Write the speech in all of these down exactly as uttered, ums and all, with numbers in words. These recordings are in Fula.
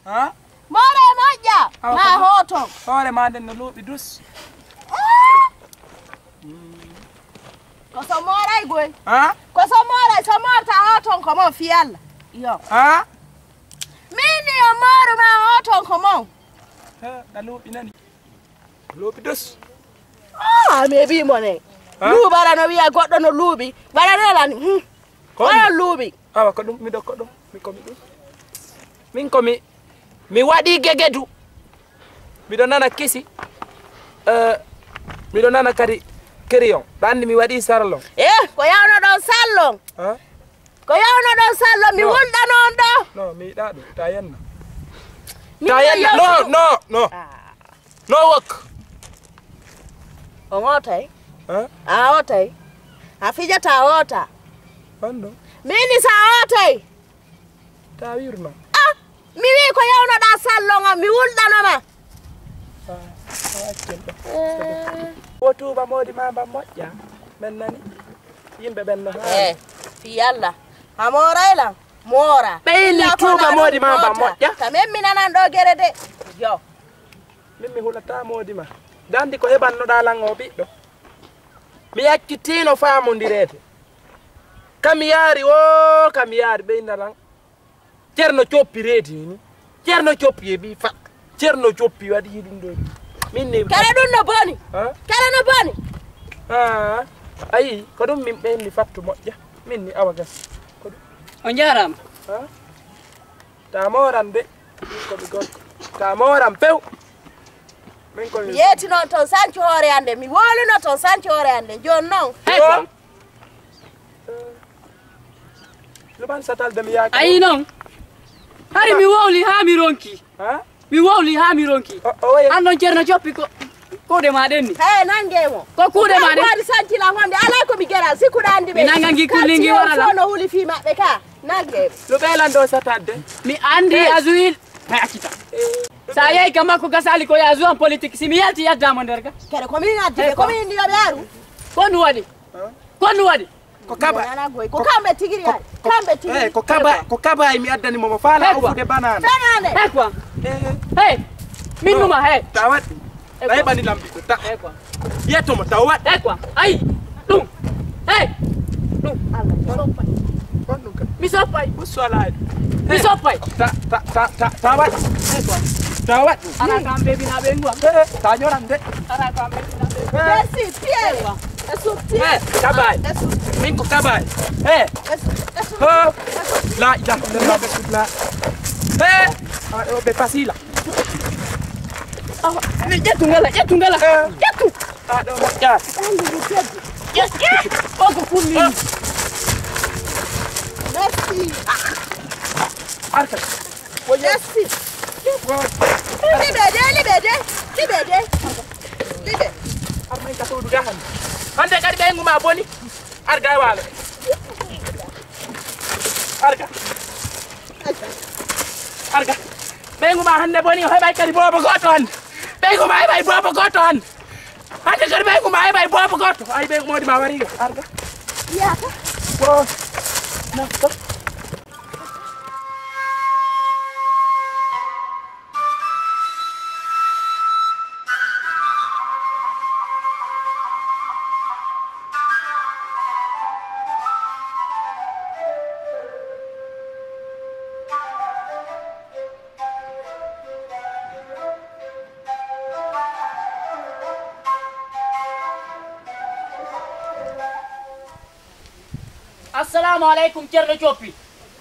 ha more moƴƴa ma hoto hoore ma nden no luuɓi dus ko so moray goy ha ko so moray so morta hoton ko mon fi Allah yo ha mini yo moru ma hoton ko mon ha da luuɓi nani luuɓi dus ah me bi mone luuɓara no wiya goɗɗo no luuɓi waɗanelani wala luuɓi awa ko ɗum mi dokko ɗum mi komi ɗum min komi mi waɗi gegedu miɗo nana kisi miɗo nana kadi keriyon ɗo andi mi waɗi sarlon eh ko yawno ɗon sallon ko yawno ɗon sallon mi wulɗa noon ɗo non mi yiɗa ɗum ta yenna ta yenna no no no no wok on otay a otay a fijata ota bando mini sa otay ta wirno ah mi wi ko yawnoɗa sallon am mi wulɗanoma wo tuuba modi ma ba moƴƴa men nani yimɓe ɓen no eh fi yalla ha morayla mora ɓeyni tuuba modi ma ba moƴƴa kamen mi nanan ɗo gere de yo min mi hulata modi ma dandi ko heɓannoɗa lan o ɓiɗɗo mi yakkitino famodirede kam yaari o kam yaari ɓeynalan ceerno coppi reedi ni ceerno coppi e ɓi fa ceerno coppi waɗi ɗum ɗo minni kala ɗum no boni kala no boni ha ayi ko ɗum min ɓeyni fattu moƴƴa minni awa gas ko ɗum on jarama ha ta moran de komi gorko ta moran pew min komi yeeti noon toon sanci hoore hande mi woluno toon sanci hoore hande joni noon luɓan satalde mi yaaki ayi noon hari mi wowli ha mi ronki ha mi wowli ha mi ronki an ɗon ceerno coppi ko kuuɗe ma ɗen ni hey nangemo ko kuuɗe ma ɗen waɗi sancila honde ala komi gera sikkuɗa andi ɓe mi nanga gi kullingi warala no huuli fi maɓɓe ka nange luɓelan ɗo satadde mi andi asuil hay accita sa yeyi ka makko gasali ko ya jouan politique si mi yalti yaddamo nder ga kede komin addide komin indiyoɓe aru ko ndu waɗi ko ndu waɗi ko kaba ko kamɓe tigiri hay kamɓe tigiri ko kaba ko kaba mi addani momo faala ofude banane banane hey quoi hey min numa hey ta waɗi ta heɓani lambiɗo ta hey quoi yettomo taw waɗi hey quoi ayi ɗum hey ɗum on ɗum kadi mi soppay ussolade mi soppay ta ta ta ta ta waɗi hey quoi ta waɗi ara kam bebinaɓe ngua ta ñoran de ara kam bebinaɓe merci pierre Eh, kabay. Min ko kabay. Eh. Ho. La ila illallah bismillah. Eh. Ah, be fasila. Ah, jettu ngala, jettu ngala. Jettu. Ah, do ya. Yes, yes. Oko kunni. Merci. Arka. Merci. Libede, libede, libede. Libede. Armay ka to du gahan. Hande kadi ɓe nguma boni arga e waalo arga arga ɓe nguma hande boni o heɓay kadi boobo goto hande ɓe nguma heɓay boobo goto hande hande kadi ɓe nguma heɓay boobo goto ay ɓe modi ma wari arga yaka o nafto assalamu aleykum ceerno coppi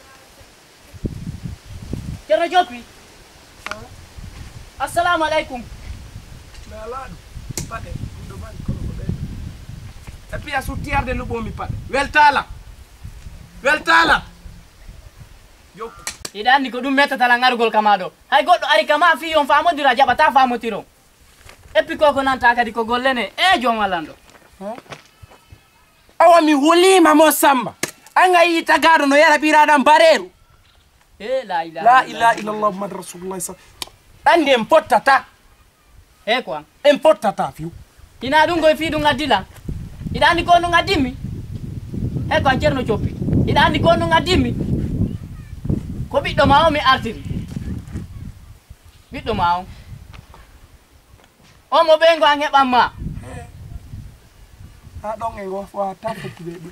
ceerno coppi assalamu aleykum alaɗo paɗe ɗo mari kono ko ɓeydo e puis a suttiyarde luɓomi paɗe weltala weltala jokku iɗa andi ko ɗum mettatala ngargol kama ɗo hay goɗɗo ari kama fi on famodira jaɓata famotiro et puis koko nanta kadi ko gollene e joom wallanɗo awa mi hulima mo samba anga yi tagaɗo no yara ɓiraɗam bareru e la ilaha la ilaha illallah muhammad rasulullah sa ɗandi en pottata e quoi en pottata fiw ina ɗum goye fi ɗum addila iɗa andi ko ɗum addimmi e ko an ceerno coppi iɗa andi ko ɗum addimmi ko ɓiɗɗo ma o mi artiri ɓiɗɗo ma on o mo ɓeygo an heɓanma ha ɗon e go fo a tampatude ɗum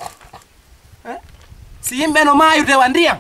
si yimɓe no maayudewa ndiyam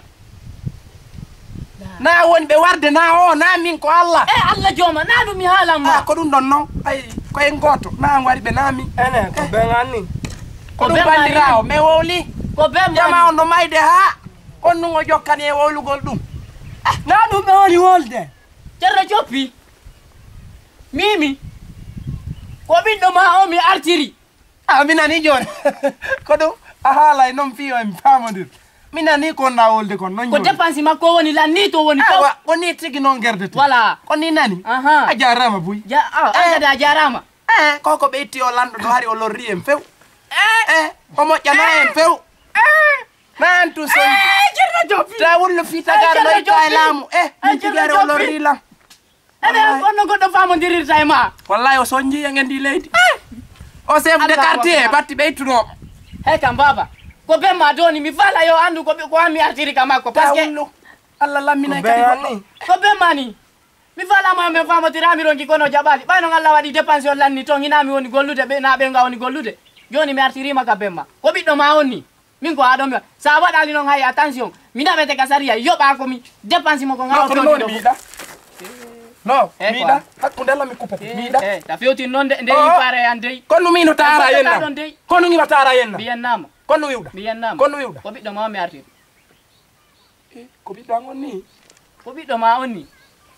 na wonɓe warde na o na min ko Allah e Allah jooma na ɗum mi haalanma ko ɗum ɗon noon ay koyen goto na wari ɓe nami ene ko ɓeŋan ni ko ɗum bandirawo mais wowli ko ɓe jama on no mayde ha on nun o jokkani e wowlugol ɗum na ɗum ɓe woni wolde ceerno coppi mimi ko ɓiɗɗo ma o mi artiri a mi nani joni ko ɗum a haala e noon fiyo en famodir mi nani ko na wolde kon noon ko dépense makko woni lan ni to woni taw ko ni tigi noon gerdete voilà ko ni nani aha a jarama buy ja a kadi a jarama e koko ɓe itti o lanɗo ɗo hari o lorri en few e o moƴƴana en few nan tu soñi ceerno coppi ta wullo fitagare no itta e laamu e min tigare o lorri lam ene onno goɗɗo famodirirta e ma wallahi o soñji en ndi leydi o chef de quartier batti ɓeytunoɓe hey kam baba ko ɓe ma doni mi fala yo andu ko ko mi artiri ka makko parce que Allah lammina kadi goɗɗo ko ɓe mani mi falama me famotiraami ronki kono jaɓali ɓayno Allah waɗi dépense on lanni toon hinami woni gollude ɓe na ɓe nga woni gollude joni mi artirima ka bemma ko ɓiɗɗo ma on ni min ko aɗon mi sa waɗali noon hay attention mi naɓete ka sariya yoɓa komi dépense mo ko ngawtoɗo miiɗa no miiɗa hakkude Allah mi coupete miiɗa ta fewtin noon de nde pare an dey kono min no taara yenna kono ngi watara yenna mi yennama kono wiwɗa mi yennama kono wiwɗa ko ɓiɗɗo ma o mi artiri ko ɓiɗɗo an on ni ko ɓiɗɗo ma on ni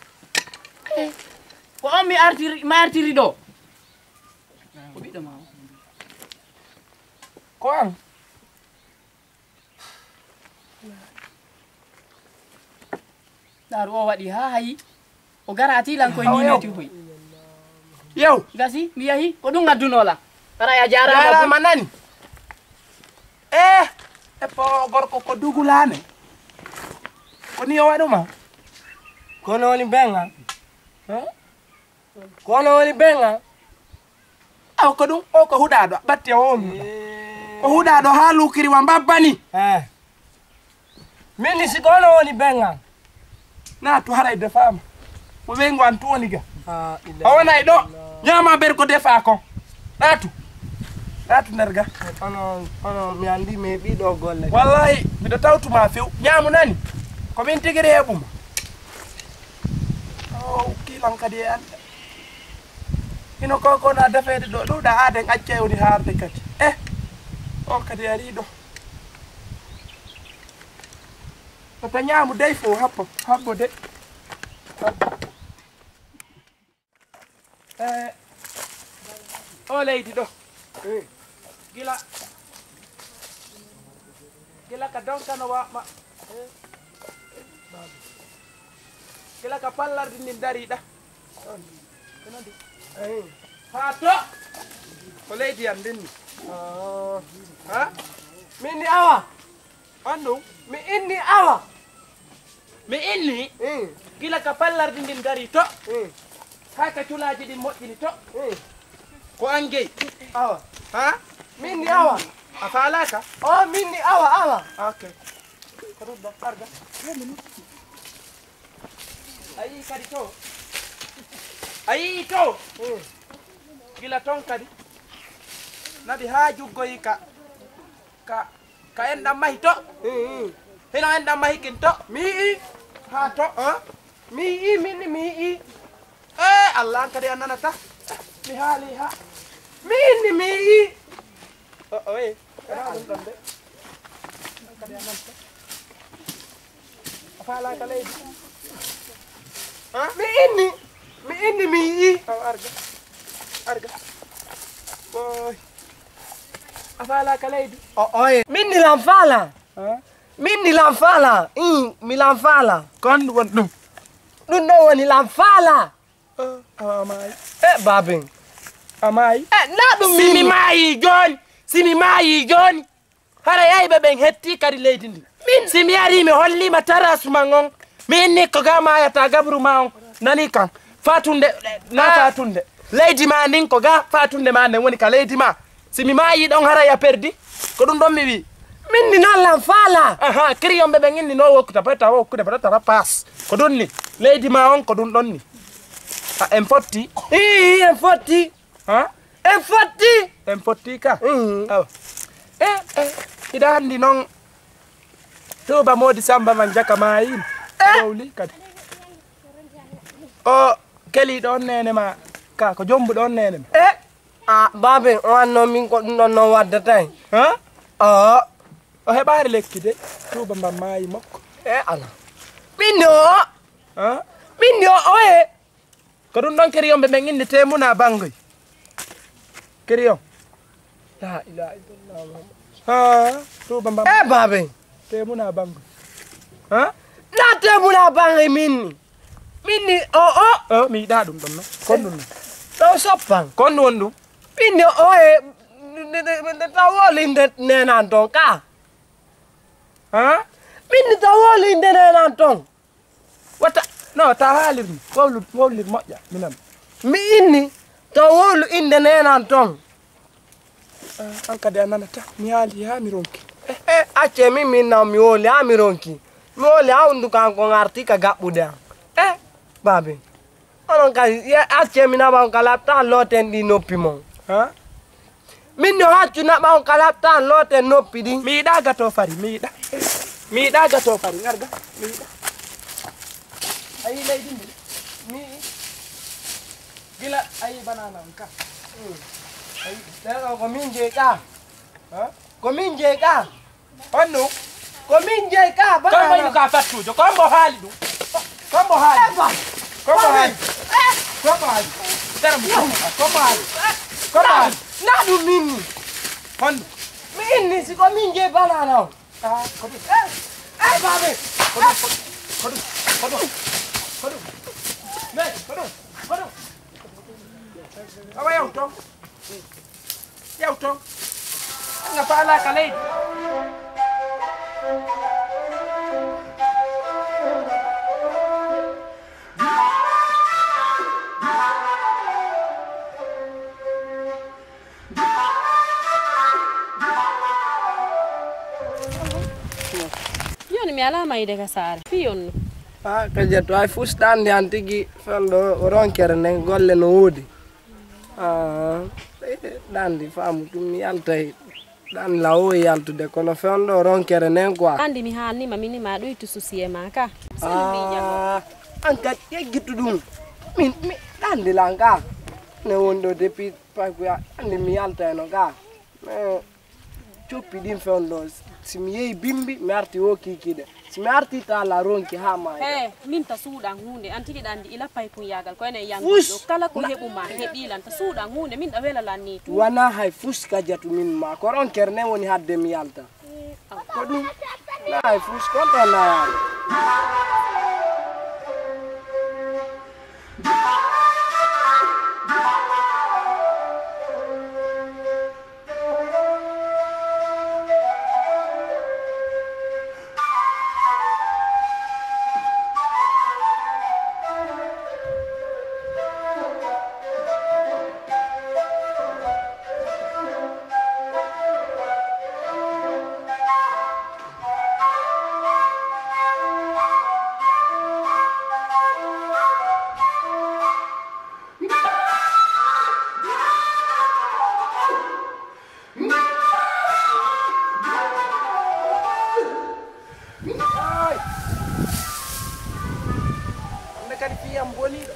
ko on mi artiri mi artiri ɗo ko ɓiɗɗo ma o ko an ɗaru o waɗi ha hayi o gara atilan koye ni meti hoy yew gasi mi yahi ko ɗum addunola ara ya jarama jarama nani e e po gorko ko dugulane ko ni o waɗuma kono woni ɓeŋan kono woni ɓeŋan aw ko ɗum o ko huɗaɗo ɓatti o wonnuɗa ko huɗaɗo ha lukiriwa mbabbani e min si kono woni ɓeŋan na to haray defama mo weygo an tu woni ga a wonay ɗo ñama ber ko defa kon ɗatu ɗatu nder ga ono ono mi andi mi ɓiɗo golle wallahi miɗo tawtuma few ñamu nani komin tigiri heɓuma o kilan kadi e anda hino kokona defede ɗo ɗuɗa aden acca woni harde kadi e o kadi ari ɗo tata ñamu dey fo happo habbo de e o leydi ɗo gila gila ka donkano wama gila ka pallardi ndin dariɗa ha to ko leydi yam ndinni ha min ni awa andu mi inni awa mi inni gila ka pallardi ndin dari to ha ka culaji ɗin moƴƴini to ko an gey awa ha min ni awa a falaka o min ni awa awa ok ko ɗum ɗo arga ayi kadi to ayi to gila ton kadi nadi ha juggoyi ka ka ka enɗam mahi to hino enɗam mahi kin to mi i ha to mi i min ni mi i e Allah an kadi a nanata mi haali ha mi inni mi i o o e kana ɗum ɗon de kadi a nanata a falaka leydi mi inni mi inni mi i aw arga arga boy a falaka leydi o oye min ni lam fala min ni lam fala i mi lam fala kon won ɗum ɗum ɗo woni lam fala awa maayi e babin a maayi e na ɗum simi maayi joni simi maayi joni hara yayɓe ɓen hetti kadi leydi ndi simi ari mi hollima tarasuma on mi inni ko ga mayata gabru ma on nani kan fatunde na fatunde leydi ma ndin ko ga fatunde ma nden woni ka leydi ma simi maayi ɗon hara ya perdi ko ɗum ɗon mi wi minni non lam fala aha kiriyon be ngin no wokuta pata wokuta pata pass ko donni leydi ma on ko dun donni a en fotti i en fotti ha en fotti en fotti ka mm. aw eh eh ida handi non toba modi samba man jaka mayin dowli kadi o keli don nene ma ka ko jombu don nene ma eh ah babe on no min ko non no wadda tay ha ah o hebaare lekki de toba mbam mayi makko eh ala minno ha minno oye ko dun don keriyon be ngin temuna bangoy keriyon la ilaha illallah ha toba mbam eh babe temuna bangoy ha na temuna bangoy minni minni o o o mi da dum don no kon dun do soppan kon wondu minni oye tawolinde nenan ton ka ha minni tawolinde nenan ton wata no ta halir ni wawlu wawlir moƴƴa minam mi inni tawolu inde nenan ton an kadi a nanata mi haali ha mi ronki eh eh acce min min naw mi woli ha mi ronki mi woli ha undu kan ko ngarti ka gabbude am eh babe onon kadi acce mi naɓa on ka laptan looten ɗi noppi mon ha min no haccu naɓa on ka laptan looten noppi ɗi mi yiɗa gato fari mi yiɗa mi yiɗa gato fari ngarga mi yiɗa ayi leydi ndi mi gila ayi banana on ka ayi ɗeɗo ko min jeey ka ha ko min jeey ka honno ko min jeey ka komboyno ka fattujo kombo haali ɗum kombo haali kombo haali kombo haali dara mo kombo haali kombo haali na ɗum minni honno mi inni siko min jeey banana o ah ko ɗum eh eh babe ko ɗum ko ɗum ko ɗum ko ɗum mais ko ɗum ko ɗum awa yaw toon yaw toon anga faalaka leydi yoni mi ala mayde ka saare fi yonno ha kajetto ay fusɗande an tigi felɗo ronkere nden golle no woodi ɗandi faamu tum mi yaltay ɗan lawoyi yaltude kono fewɗo ronkere nden quoi andi mi haalnima minima ɗoytu soucie ma ka an kadi yeggittu ɗum min mi ɗandi lan ka ne woni ɗo depuis pakuya andi mi yaltayno ka mais coppi ɗin fewɗo simi yeehi bimbi mi arti wo kikiɗe simi arti tala ronki ha ma e min ta suuɗan hunde an tigi ɗandi ila pay pun yagal koyene yanɗo kala ko heɓuma heɓilan ta suuɗan hunde min ɗa welalan ni tu wana hay fus kajatu min ma ko ronkere nden woni hadde mi yalta ko ɗum na hay fus konto na yaade kadi fiyam boliɗo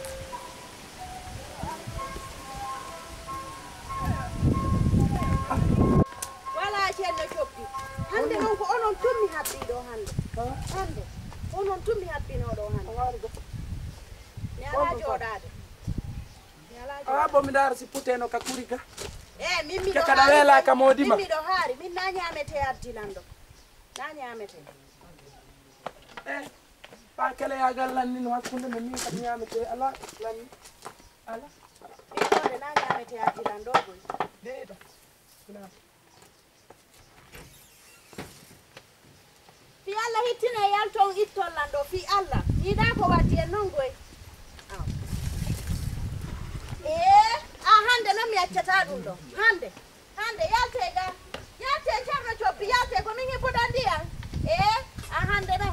wala ceerno coppi hande noon ko onon tummi haɓɓiɗo hande hande onon tummi haɓɓinoɗo hande mi ala jooɗade mi ala a bo mi dara si puteno ka kuri ka e min miɗo kada wela ka modima min miɗo haari min na ñamete ardinan ɗo na ñamete eh ba kala yagal lanni no hakkunde no min kadi ñamete ala lanni ala min ɗode na ñamete ardinan ɗo boy deeɗo fi Allah hittine yalton ittollan ɗo fi Allah yiɗa ko waddi en noon goy e a hande noon mi accata ɗum ɗo hande hande yalte ga yalte ceerno coppi coppi yalte ko mingi budandia eh ahande no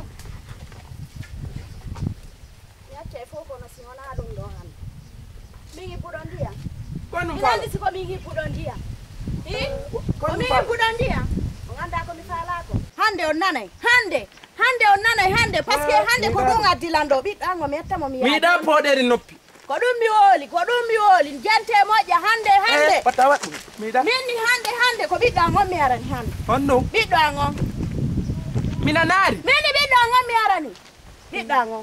yache foko na siona dum do han mingi budandia Kwani ila mfala? ndi siko mingi budandia eh ko Kwani mingi mfala? budandia nganda ko misala ko hande onane hande hande onane hande paske hande ko donga dilando bidango meta mo mi Mi da poderi noppi. ko dum mi woli ko dum mi woli jante moja hande hande Eh, patawa. Mi da. minni hande hande ko bidango mi arani hande Honno. bidango Mina nari. minni bidango mi arani bidango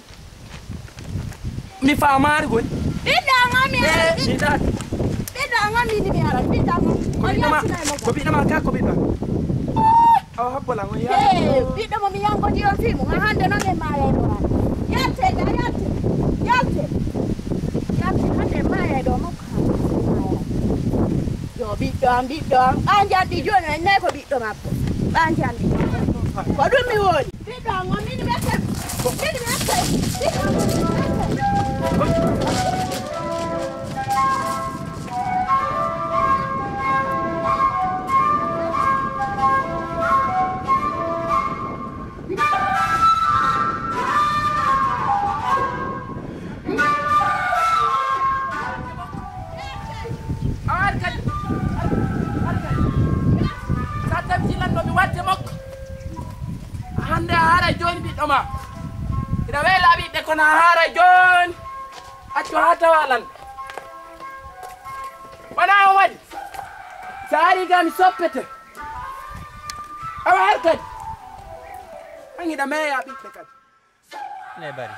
Mi famari goy. bidango mi Eh, arani mi da. bidango minni mi arani bidango Ko bi dama. mo Ko bi dama ka ko bi dama. Aw habola ngo ya. eh bidango mi yango di on fimu nga hande no ne mare do han yalte da yalte yalte yalte hande mare do mo ka yo bidang bidang anja di jo ne ne ko bidang apa anja di ko dum mi woli bidango minni mi ate minni mi ate bidango minni mi ate Arkan. Arkan. Satam jilan no mi watte makko. Hande hara joni ɓiɗɗo ma. Ina wela ɓiɓɓe kono hara joni. Accu ha tawalan. Wona on waɗi. Sa ari gami soppete. Awa har kadi. An hiɗa meya ɓiɓɓe kadi. ne bari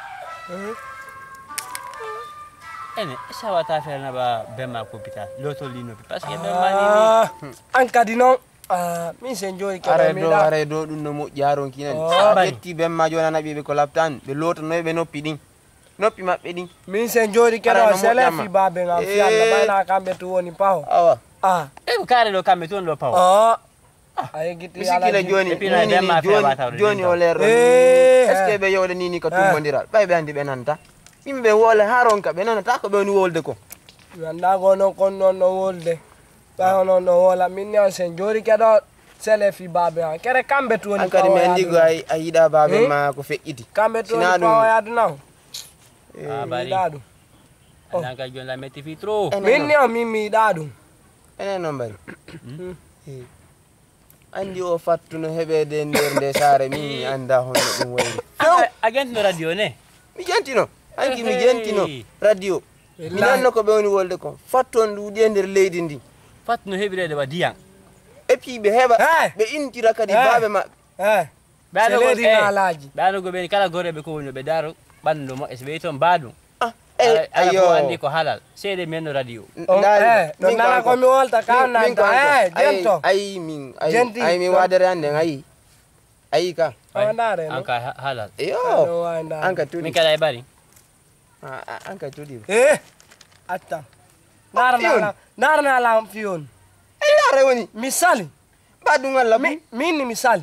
ene sawata fere na ba bemma ko hôpital loto lino parce que bemma ni an kadi noon min sen joni are keɗo do miɗa are do ɗum no moƴƴi yaron kinani Oh. sa ƴetti bemma joni ana ɓiɓe ko labtani ɓe lotanoy ɓe noppi ɗin noppi maɓɓe ɗin min sen joni Ara keɗo no selefi moƴƴama. babe ngam Eh. fiyalla ɓayna kamɓe to woni paho awa a e ko kare do kambe ton do paw o a yeggiti misikila joni Et puis no nini bemma ni joni fewa tawde joni ɗin o lerɗo Eh, est ce que eh. ɓe yewde nini ko tummodiral ɓay ɓe andi ɓe nanta yimɓe woole ha ronka ɓe nanata ko ɓe woni wolde ko mi andago noon kon noon no wolde ɓayo noon no wola min ni on sen joni keɗo selefi babe ha kere kamɓe to woni an kadi mi andi ko pawoyadu a yiɗa babe Eh? ma ko feƴƴiti kamɓe to Sina woni ɗum- pawoyadu naw ah bari miɗa ɗum dan ka jon la metti fi trop min ni on min mi yiɗa ɗum enen noon mbari Eh. andi o fattuno heɓede nder nde saare min mi anda honno ɗum wayri agent no radio ne mi jentino hanki mi jentino Hey. radio mi nanno ko ɓe woni wolde ko fatton ɗuuɗi e nder leydi ndi fat no hebirede wa diyan et puis ɓe heɓa Hey. ɓe intira kadi Hey. baɓe maɓɓe e Baano go- seledi eh. ngalaji bano go ben kala gore be ko woni be daro bando mo e be ton badu Ah, eh, ala ko andi ayo ko halal sede men no radio On- Ndaari, eh, no min ko nana anko. komi wolta ka Min- min ko nanta anko. e Ayi- jento ayi min ayi Jenti. ayi mi wadere hande ayi ayi ka awandare no anka ha- halal yo Aɗo wawi ndaade. anka min tuɗi kala e bari Ah, ah, anka tuɗi e attan Fiyon. narana naranalam fiyon ay laare woni mi sali baɗum allah mi min ni mi sali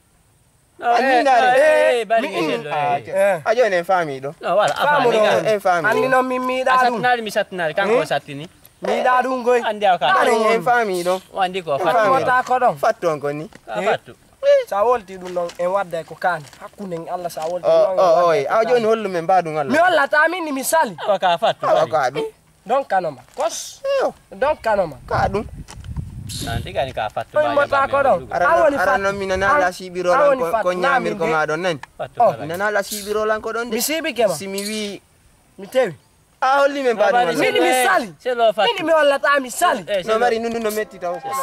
no Ani ndare. eh bari mi- ngel do Ah, eh eh a joni en faami ɗo no wala Famu afa ɗo. ni en faami anni ɗo noon min mi yiɗa ɗum satnari mi satnari kanko Eh? satini mi yiɗa ɗum goy andi aw ka Ani en faami ɗo o andi ko Famu. fatu wota ko ɗon fatton ko ni ka Eh? fatu sa wolti ɗum ɗon en wadda ko kani hakkude en allah sa wolti o ɗum ɗon, en o wadda oy e ko aw kani. joni hollu men mbaɗum mi allah hollata min ni mi sali awa ka fatu awa bari ka ɗum donc kanoma kos yo donc kanoma ka ɗum nanti gani ka fatu Oy, mota ko ɗon. Ara- woni ara fat- noon mi nana an- ala an siɓirolan woni ko- fat- ko na, ñamir min ko de- maɗon nani fatu Oh. mi nana ala siɓirolan ko ɗon mi de siibikema simi wi mi tewi a holli men mbaɗum allah Min mi sali. c'est lo fatu min ni mi hollata mi sali eh no mari nundu no metti taw ko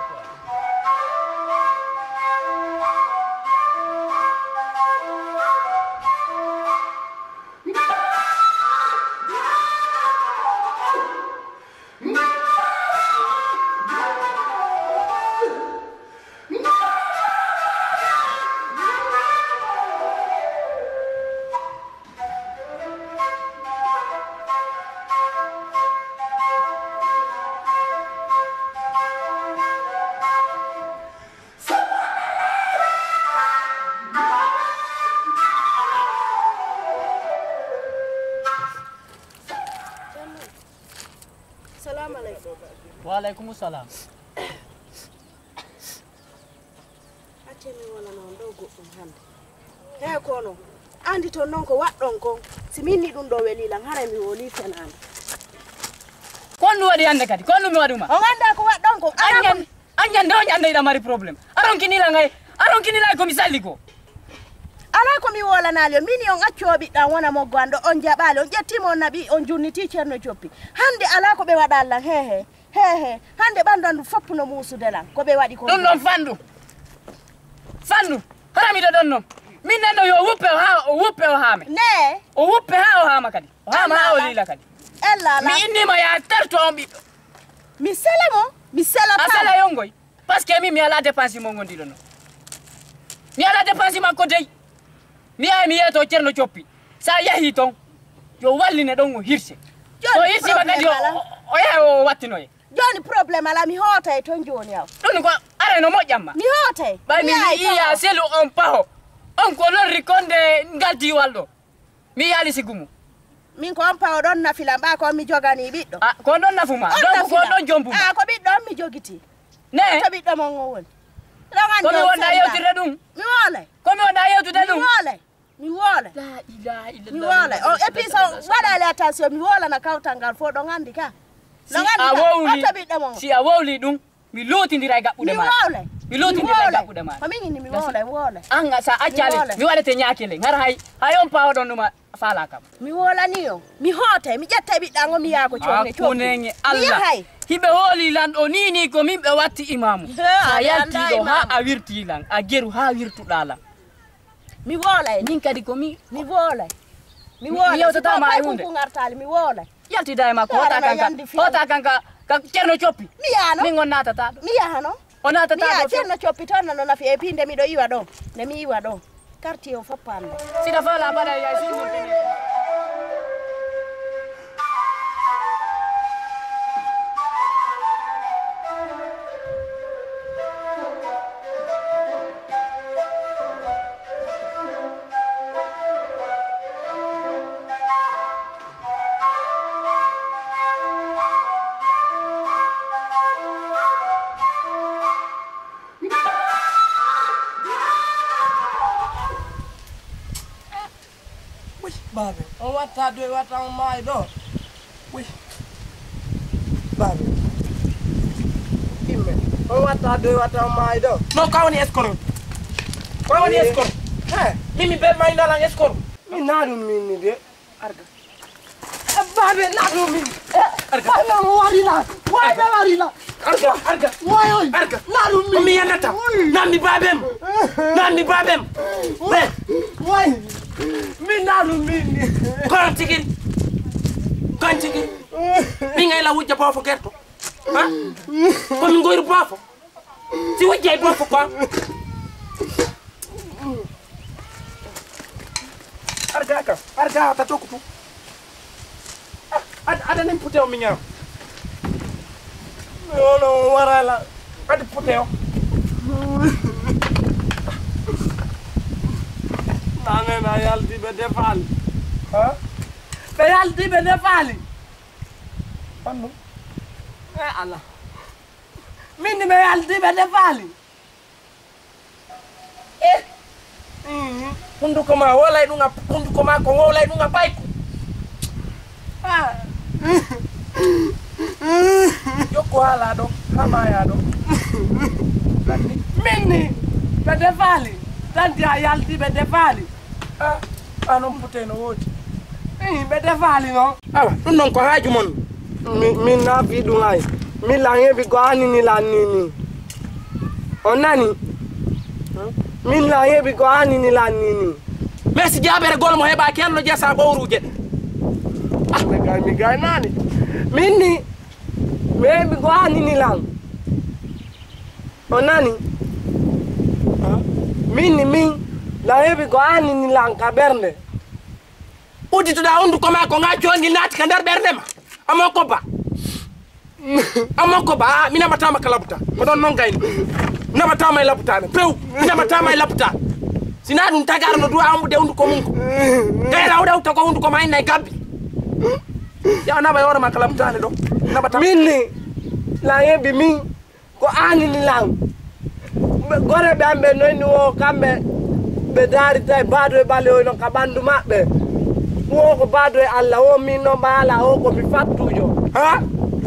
Assalamu alaikum. Waalaikumsalam. goɗɗum hande he kono andi to non ko waɗɗon kon si minni ɗum ɗo welila hara mi woni fenande kon ɗum waɗi hande kadi kon ɗum mi waɗuma o ganda ko waɗɗon ko anyan anyan nde o ñande yiɗa mari probléme aron kinila ngay aron kinila komi salli ko ala ko mi wolanali on mini on accio ɓiɗɗan wona moggo ando on jaɓali on ƴettimo on naɓi on junniti ceerno Joppi hande ala ko ɓe waɗa lan hehe hehe hande ɓandu andu foppuno muusude lan ko ɓe waɗi ko ɗum ɗon fandu fandu haramiɗo ɗon noon min nenno yo wuppe o ha o wuppe o haame ne o wuppe ha o haama kadi o haama ha o lila kadi ella la mi innima ya tarto on ɓiɗɗo mi sela mo mi sela a sala yongoy par ce que min mi ala dépense mo gonɗiɗo noon mi ala dépense makko dey mi yahi mi yeeto ceerno Joppi sa yahi toon yo walline ɗon o hirse so hirsima kadi o yaha o wattinoye joni probléme ala mi hootay toon joni aw ɗum ko areno moƴƴamma mi hootay ɓay mi iya selu on paho on ko lorri konde ngal diwal ɗo mi yaali sigumu min ko on paho ɗon nafila mba ko on mi jogani ɓiɗɗo a ko ɗon nafuma donc ko ɗon jombuma a ko ɓiɗɗo on mi jogiti ne to ɓiɗɗo mon o woni komi wonɗa yewtide ɗum mi woolay komi wonɗa yewtude ɗum mi woolay mi woolay la ilaha illallah mi woolay o et puis so waɗale attention mi woolana kawtal ngal fo ɗon andi ka si a wowli to ɓiɗɗo mon si a wowli ɗum mi lotidira e gaɓɓuɗe mi ma woolay mi lotidira e gaɓɓuɗe ma ko min inni mi woolay mi woolay an sa accale mi waɗete ñaakele har hay hay on pawa ɗon ɗuma faala kam mi woolani o mi hootay mi ƴettay ɓiɗɗan o mi yaha ko coone kunege allah hiɓe hooli lan ɗo ni ni ko min ɓe watti imamu sa yaltiɗo ha a wirti lan a geru ha wirtuɗa lan mi woolay min kadi komi mi woolay mi woolay yewtatama e hunde ngartali mi woolay yaltida e makko hota kanka hota kanka ka ceerno Joppi mi yahano min on natata ɗo mi yahano o natata mi yaha ceerno Joppi toon nano nafi e pinde miɗo iwa ɗo nde mi iwa ɗo quartier o foppande sida fala mbaɗa ya sinirtene Babe, on watta doy watta on maayi ɗo oui babe imme on watta doy watta on maayi ɗo non ka woni escroc ka woni escroc he mimi be maydalan escroc mi naɗum minni de arga babe naɗum min arga mo warila wayɓe warila arga arga wayoy arga naɗum min mi yanata namdi babem namdi babem ɓe way min naɗum minni kono tigui kon tigui min gayla wujja boofo guerto ha komin goyru boofo si wujja e boofo ko arga kam arga ta tokkutu aɗa nen pute o mi ñaam ono warala aɗa pute o nanena yalti ɓe defali ha ɓe yalti ɓe defali fannu e ala minni ɓe yalti ɓe defali e hunduko ma wolay ɗum a hunduko ma ko wolay ɗum a bayko jokku haala ɗo ha maya ɗo minni ɓe defali tanti a yalti ɓe defali a a noon pute no woodi ɓe defali noon awa ɗum noon ko haaju mon min nafi ɗum ay min lan heɓi ko annini lan nini on nani min lan heɓi ko annini lan nini mais si jaɓere gol mo heɓaki henno jessa ɓowruje ɓe gay mi gaynani min ni mi heɓi ko annini lan on nani min ni min lan heɓi ko annini lan ka ɓernde udditoɗa hunduko ma ko ga joni naati ka nder ɓernde ma amon ko ba amon ko ba mi naɓatama ka labuta ko ɗon noon gayni naɓatama e labutane pew mi naɓatama e labuta sina ɗum tagaro no duwa ambude hunduko mum ko gayla o ɗewta ko hunduko ma inna e gabbi yaw naɓa e hoore ma ka labutane ɗo naɓata min ni lan heɓi min ko annini lan gore ɓe amɓe noyni o kamɓe ɓe daarita e baado e ɓale oyno ka ɓanndu maɓɓe o ko baado e Allah o min no mbaala o ko mi fattujo ha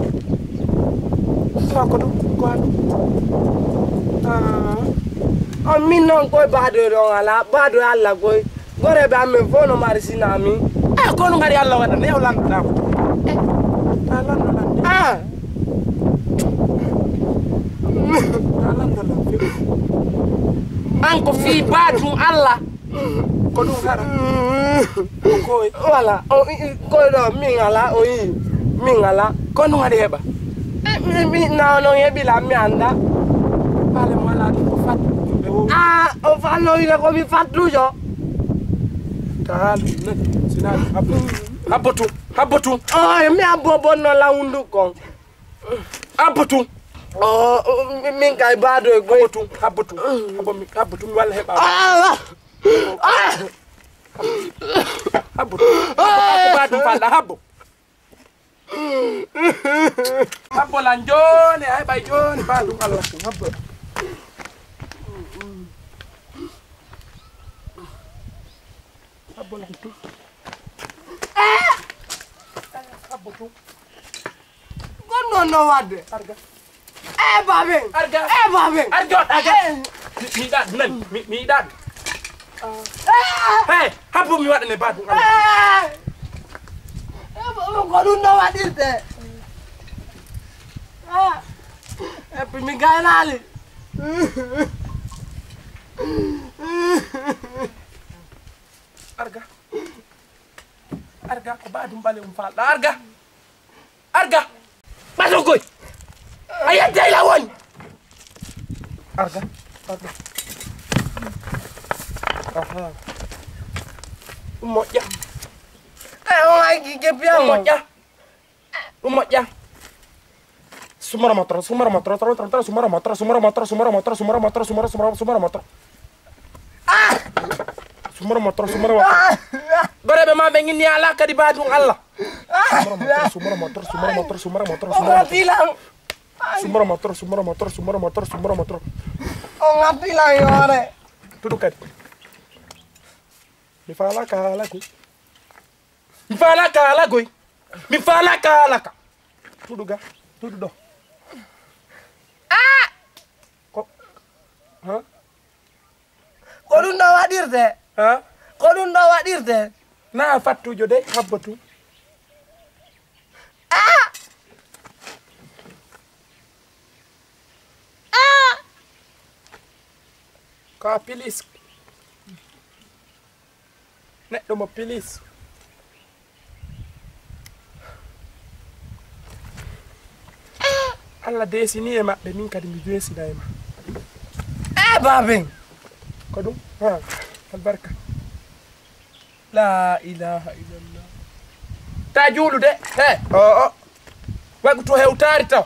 sa ko ɗum ko haɗum on min noon koye baado e ɗon ala baado e Allah koye goreɓe amen fof no mari sinami e kono ngari Allah waɗa ne o lanɗoɗamo ta lanɗo lande a ta lanɗo lan an ko fii batum Allah ko ɗum haɗa ko koye voilà koye ɗo min ala o yi min ala ko ɗum haɗi heɓa mi naw noon heɓila mi anda faale mo ala ɗum ko fat ɓe wo a o falloyde komi fattujo ta haalu nani sina habbo habbo tum habbo tum oy mi abbo bonno lawndu kon habbo tum o min kay baado e habbo tum habbo tum habbo mi habbo tum mi walla heɓa habbo tum habbo batum falɗa habbo habbo lan joni a heɓay joni batum Allah tum habbo habbo lan tum habbo tum gonnon no wadde arga e baben arga e baben arga arga mi yiɗaɗu nani mi mi yiɗaɗu hey habbo mi waɗane batum Allah ko ɗum no waɗirte e puis mi gaynali arga arga ko baɗum ɓale um falɗa arga arga ɓato koy a yeddeyla woni arga arga aha ɗum moƴƴa e on ayki ɗum keppiyamo moƴƴa ɗum moƴƴa sumara motor sumara motor toro toro toro sumara motor sumara motor sumara motor sumara motor sumara sumara sumara motor sumara motor sumara motor goreɓe ma ɓe ginni ala kadi batum Allah sumara motor sumara motor sumara motor sumara motor tilan sumara motor sumara motor sumara motor sumara motor on gattilan yoore tudu kadi mi faala ka ala koy mi faala ka ala koy mi faala ka ala ka tudu ga tudu ɗo ko ha ko ɗum ɗo waɗirte ha ko ɗum ɗo waɗirte na fattujo de habba tum ka pilis neɗɗo mo pilis Allah desini e maɓɓe min kadi mi desina e ma e baben ko ɗum ha albarka la ilaha illallah ta juulude he o o wagu to hewtari taw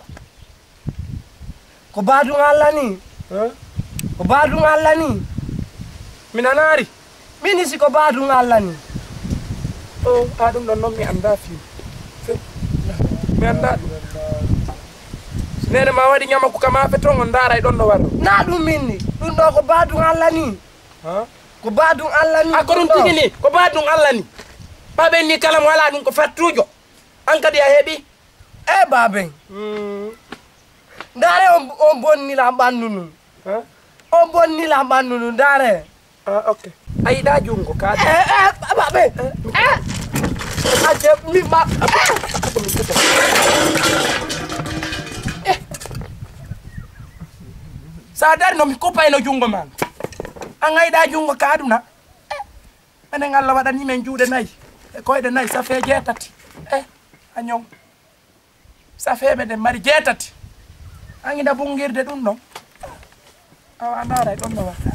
ko baadum Allah ni ko baadum Allah ni mi nanari mini si ko baadum Allah ni o a ɗum ɗon noon mi anda fi mi anda ɗum nene ma waɗi ñamaku ka mafe ton on daara e ɗon no warno na ɗum minni ɗum ɗo ko baadum Allah ni ha ko baadum Allah ni a ko ɗum tigi ni ko baadum Allah ni baɓen ni kala mo wala ɗum ko fattujo an kadi a heeɓi e baben ndare on on bonnilam ɓandu num on bonnilam ɓandu num ndare ah ok a yiɗa jungo ka e e baɓe e aje mi ma sa dari no mi kuppayno jungo man an ayɗa jungo ka aduna enen Allah waɗani men juuɗe nayyi e koyɗe nayyi safe jeetati e a ñong safeɓe ɗen mari jeetati an ina bungirde ɗum ɗon awa a ndaara e ɗon no watta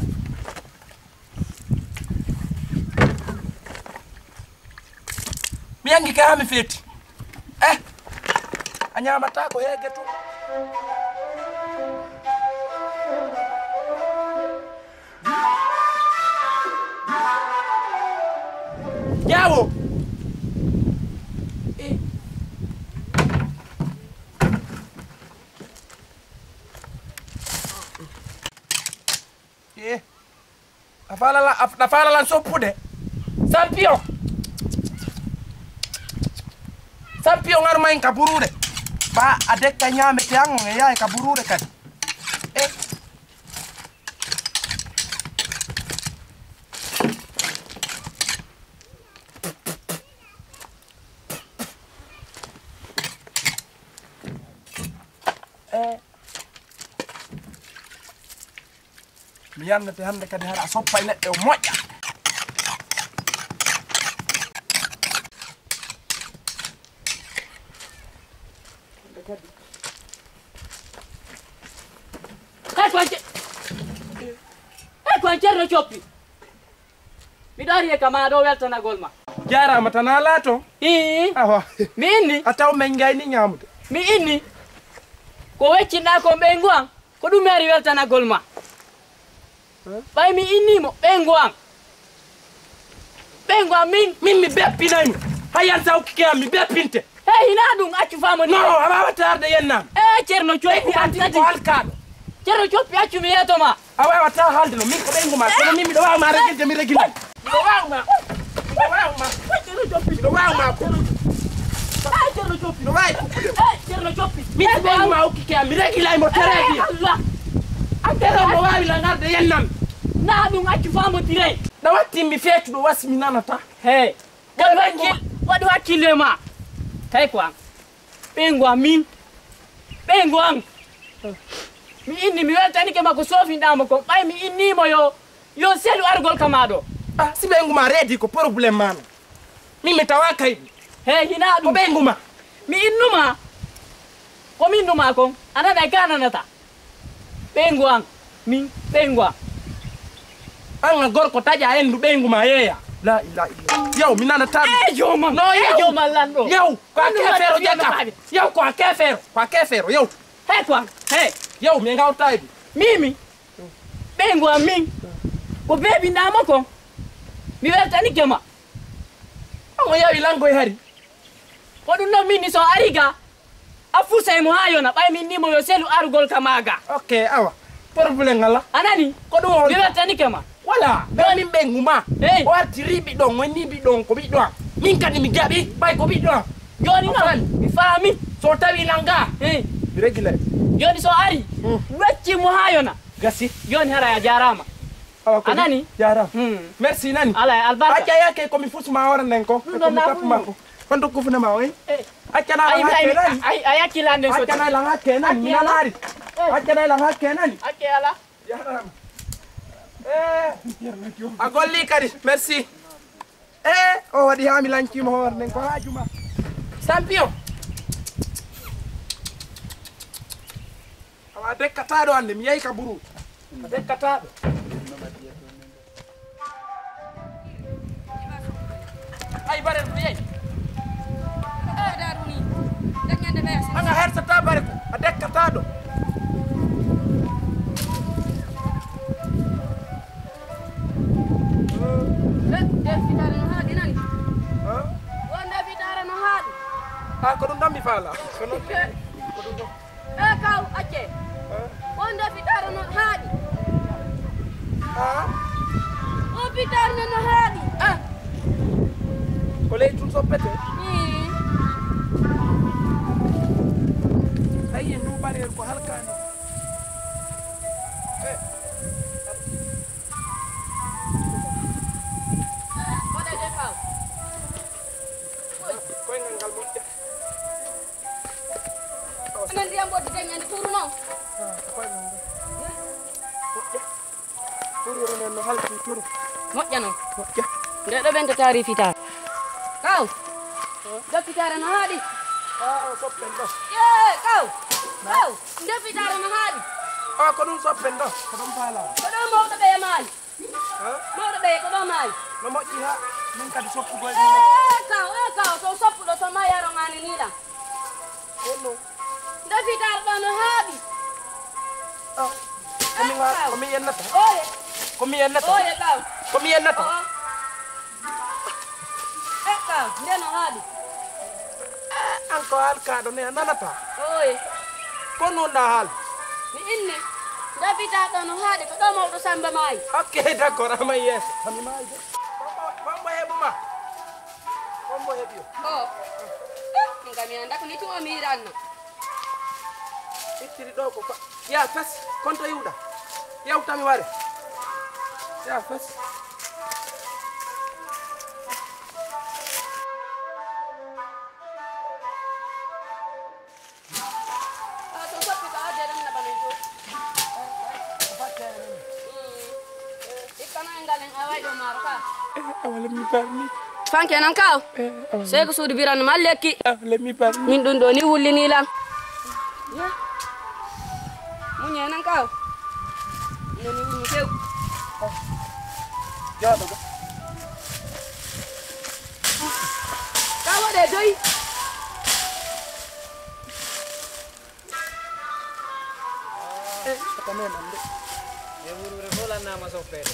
mi yangi ka ha mi feeti e a ñamata ko heege tum Yawo. Eh. Eh. A afalala afalala soppude champion champion arma en kaburude ba adekka nyame tiango e yaay kaburude kadi eh eh mi yannete hande kadi hara soppa e leɗɗe o moƴƴa kay ko ance kay ko ancerno coppi miɗo ari e kama ɗo weltanagol ma jarama tan a laato i awa mi inni a taw men gayni ñamude mi inni ko weccinɗa ko ɓeygu an ko ɗum mi ari weltanagol ma ɓay mi innimo ɓeygu an ɓeygu an min min mi beppinaymi hayan sawkike am mi beppinte hey hina ɗum accu famoni non a wawata arde yennam e ceerno coppi an andi tati ko halkaɗo ceerno coppi accu mi yeetoma a wawata halde no min ko ɓeygu ma kono min miɗo wawma regilde mi regilay miɗo wawma miɗo wawma ceerno coppi miɗo wawma ko ay ceerno coppi miɗo wawi kokkude e ceerno coppi min ko ɓeygu ma hokkike am mi regilay mo teredi allah tere mo wawi langarde yennam na ɗum accu famodire ɗa watti mi feetuɗo wasi mi nanata hey waɗu hakkille waɗu hakkille ma tawi ko an ɓeygu an min ɓeygu an mi inni mi weltanike makko sofinɗamo kon ɓay mi innimo yo yo selu argol kama ɗo ah si ɓeygu ma reedi ko probléme mano min mi tawa kayɗi hey hina ko ɗum ɓeygu ma mi innuma komi innuma kon anana gananata ɓeygu an min ɓeygu an an a gorko taƴa endu ɓeygu ma yeeya la ilaha illallah yaw mi nanata e jomam no e yaw jomam lanɗo yaw ko a Andu kefeero waɗi ƴetta waɗi yaw ko a kefeero ko a kefeero yaw hey ko an hey yaw mi gawta e ɗum mimi ɓeygu an min ko beɓinɗama kon mi weltanike ma on o yawi langoye hari ko ɗum ɗon min ni so ari ga a fusaymo ha yona ɓay min nimo yo selu arugol ka maga ok awa probléme ngala anani ko ɗum on mi weltanike ma voilà ɓe min ɓeygu ma Hey. o artiri ɓiɗon woni ɓiɗon ko ɓiɗɗo am min kadi mi jaɓi ɓay ko ɓiɗɗo am joni noon mi faami so tawi langa hey mi regilay joni so ari weccimo ha yona gasi joni hara a jarama awa ko Anani? jaram Hmm. merci nani ala e albarka acca yake komi fusma ora nden ko ɗum komi ɗon na tapma ɗum. ko honto kufnama o Eh, accana ay lan hakke nani ay ay hakkilande so accana lan hakke nani mi nanari accana lan hakke nani hakke ala jaram eh a golli kadi merci eh o waɗi ha mi lancima hoore nden ko haajuma champion awa dekkataɗo ande mi yeyi ka buru a dekkataɗo ay bare ko yeyi anga hersata bare ko a dekkataɗo ha ko ɗum ɗon mi faala kono e kaw acce wonde fitare no haaɗi ha o fitare no no haaɗi ko ley tun soppete ayi en ɗum ɓaɗen ko halkani waɗede kaw koyngal ngal moƴƴa amen ndiyam ɓoddi dañande turu noon koyngal ngal moƴƴa ɓuuri nen no halki turu moƴƴa noon moƴƴa nde ɗo ɓen to taari fitare kaw ɗo fitare no haaɗi ha o soppen ɗo ye kaw kaw nde fitare no haaɗi a ko ɗum soppen ɗo ko ɗum faala ko ɗo mawɗo ɓeye maayi ha mawɗo ɓeye ko ɗo maayi no moƴƴi ha min kadi soppugoy e kaw e kaw so soppuɗo to ma yarongani niɗam ɗum nde fitare ɗo no haaɗi komi komi yennata oye komi yennata oye kaw komi yennata oo e kaw nde no haaɗi an ko halkaɗo ne a nanata oye ko nonɗa haal mi inni Davita ɗon haade ko ɗo mawɗo Samba maayi. Ok, d'accord, ama yeeso. Samba maayi de. Fambo heɓuma. Fambo heɓi yo. O. Min kam mi annda ko ni tuma mi yiɗanno. Ittiri ɗo ko ya fes konto yiwɗa. Yewtami ware. Ya fes. Awale mi parmi. Fanke nan kaw. Sey ko suudu biran ma lekki. Awale mi parmi. Min ɗum ɗo ni wullini lam. Muñe nan kaw. Noni wulmi tew. Joɗo go. Ka waɗe doyi. Eh, ko men ande. E wurwure fof lannama soppede.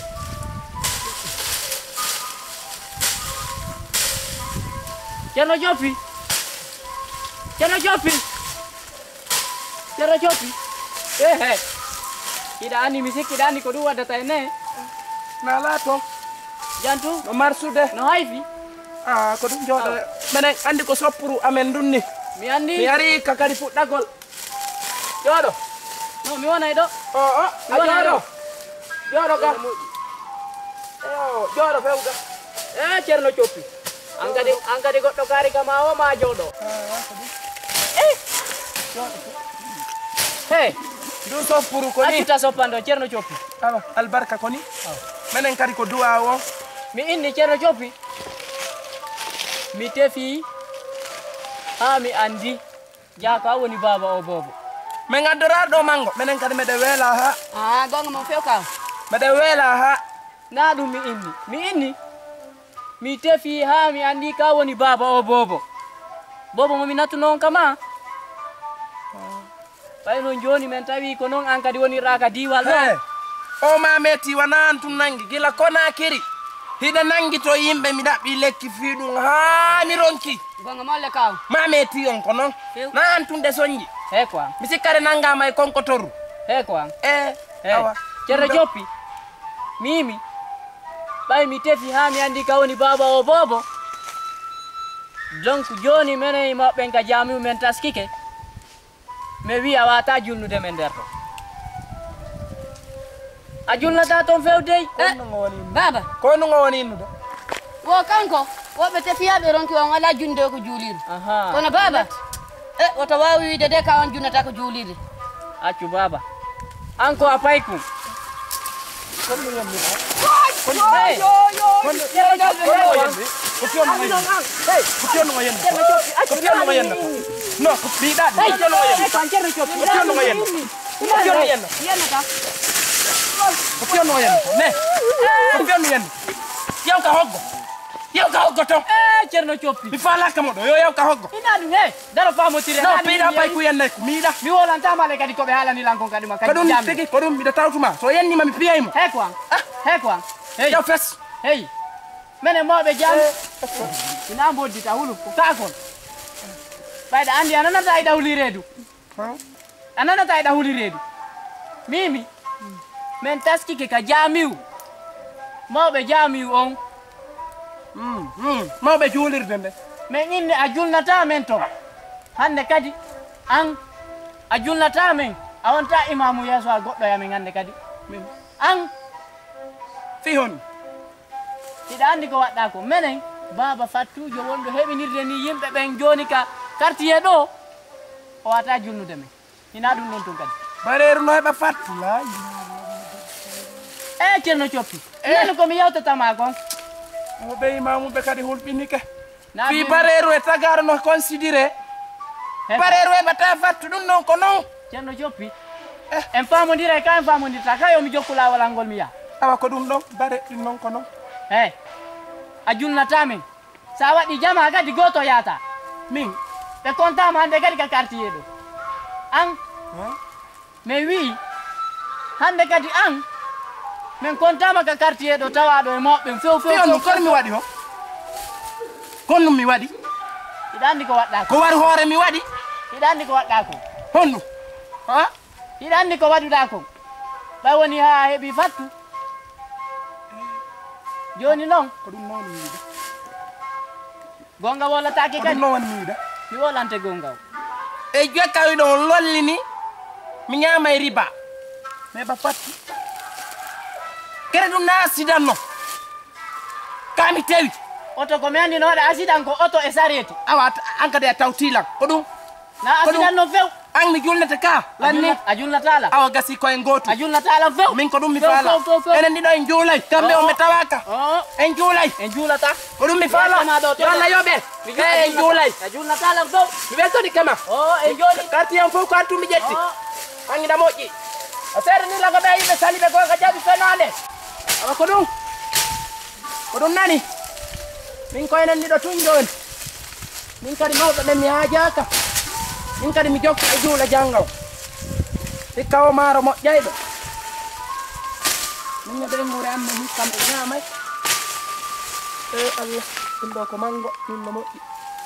Ceerno Joppi. Ceerno Joppi. Ceerno Joppi. Eh he. Ida andi mi sikki ida andi ko ɗum waddata e ne. Na laato. Jantu No marsude. no hayfi. Ah, ko ɗum joɗo. Menen andi ko soppuru amen dunni. Mi andi. Mi ari kakari fuɗɗagol. Joɗo. No mi wonay ɗo. O o, a wonay joɗo. ɗo. Joɗo ga. Eyo, joɗo fewga. Eh Ceerno Joppi. An kadi an kadi goɗɗo kaari ka ma o ma jooɗo. Eh. Hey, Du soppuru ko ni. accita soppando Ceerno Joppi. Awa, albarka ko ni. Menen kadi ko duwa o. Mi inni Ceerno Joppi. Mi tefi ha mi andi jaka woni baba o bobo. Men gaddora ɗo mango. Menen kadi meɗe weela ha. Ah, gonga mo few kaw. Meɗe weela ha. Na ɗum mi inni. Mi inni. Mi tefi ha mi andi ka woni baba o bobo. Bobo mo mi nattuno on kama. Ɓay non joni men tawi ko noon an kadi woni raka diwal Hey. ɗo. O ma meti wana antun nangi gila Konakiri. Hiɗa nangi to yimɓe mi ɗaɓɓi lekki fiɗum ha mi ronki. Gonga molle kaw. Ma meti on ko non. Few. Na antunde soñji. He quoi. Mi sikkare nangama e konkotoru. He quoi. Eh, Hey. awa. Ceerno Joppi. Mimi. Ɓay mi tefi ha mi andi ka woni baba o bobo. Donc joni menen e maɓɓen ka jamiu men taskike. Mi wi a wata julnude men nder to. A julnata toon fewdey. Konno ngo woni innude. Baba, Konno ngo woni innude. wo kanko woɓe tefiyaɓe ronki on ala junde ko juuliri. Aha. Kono baba, e woto wawi wiide de ka on junnata ko juuliri. Accu baba. An ko a paykum. Konno yammi. Hey. Konno Ceerno Joppi. Konno yammi. Ko fiyonno ngo yende. Hey, ko fiyonno ngo yende. Ko fiyonno ngo yende. No, ko biɗaɗi. Ko fiyonno ngo yende. Ceerno Joppi. Ko fiyonno ngo yende. Ko fiyonno yende. Yennata. Ko fiyonno yende. Ne. Ko fiyonno yende. Yew ka hoggo. Yew ka hoggo to. Eh Ceerno Joppi. Mi falaka mo ɗo. Yo yew ka hoggo. Ina ɗum he. Daro famotire. No, biɗa pay ku yenne ko miɗa. Mi wolantama kadi koɓe haalanilan kon kadi ma Ko kadi ɗum jammi. tigi ko ɗum miɗa tawtuma. So yennima mi piyaymo. He quoi. He quoi. Hey. Yew fes. Hey. Menen mawɓe jam. Ina boddita hulu ko kakon. Ɓayɗa andi a nanata e ɗawli reedu. A nanata e ɗawli reedu. Mimi. Men taskike ka jamiu. Mawɓe jamiu on. Mm, mm. Mawɓe juulirde nde. Men inni a julnata men to. Hande kadi an a julnata men. A wonta imamu yeso a goɗɗo yamin hande kadi. Min. An Fi hon. iɗa andi ko waɗɗa ko menen baba fattujo wonɗo heɓinirde ni yimɓe ɓen joni ka quartier ɗo o wata julnude men ina ɗum ɗon tun kadi Bareeru no heɓa fattu. La. e Ceerno Joppi nani komi yewtatama kon O ɓe imamuɓe kadi hulɓinike. Na Fi fi- bareeru e tagaro no considéré. He- Bareeru heɓata fattu ɗum non ko non. Ceerno Joppi en famodira e ka en famodirta ka yomi jokku lawol angol mi yaha Awa ko ɗum ɗon. Bare ɗum non ko non. hey a julnata men sa waɗi jama kadi goto yata Min. ɓe contama hande kadi ka quartier ɗo an mi wi hande kadi an min contama ka quartier ɗo tawaɗo e mawɓe few few Fi on few kono mi waɗi ho. Kon ɗum mi waɗi. iɗa andi ko waɗɗa ko Ko wari hoore mi waɗi. iɗa andi ko waɗɗa ko Honɗum. Ha? iɗa andi ko waɗuɗa ko ɓay woni ha heɓi fattu joni noon ko ɗum noon wiide gonga wollatake ko ɗum kadi noon wiide mi wolante gonga o e jokkawi ɗon lollini mi ñaamay riba mais ba fatti kere ɗum na accidanno kami tewi oto ko mi andinoɗe accident ko oto e sariyeti awa an kadi a tawtilan ko ɗum na accident no few an mi julnete ka lanni a julnatala awa gasi koye gootu a julnatala few min ko ɗum mi Few, faala few, few, few. enen ɗiɗo en juulay kamɓe o mi tawaka o en juulay en juulata ko ɗum mi faala Weltama ɗo, to- yonna yoɓe e en juulay a julnatala few mi weltoni kama o en joni carte yam fof ko antu mi ƴetti o hangida moƴƴi a seeɗa ni lago ɓe yimɓe saliɓe goga jaaɓi fenade awa ko ɗum ko ɗum nani min ko enen ɗiɗo tun joni min kadi mawɓe ɓe mi haajaka min kadi mi jokka e juula jangga o hikka o maaro moƴƴayɗo min no ɓe ngure amme hikkam ɓe ñamay e allah ɗum ɗo ko mango min no moƴƴi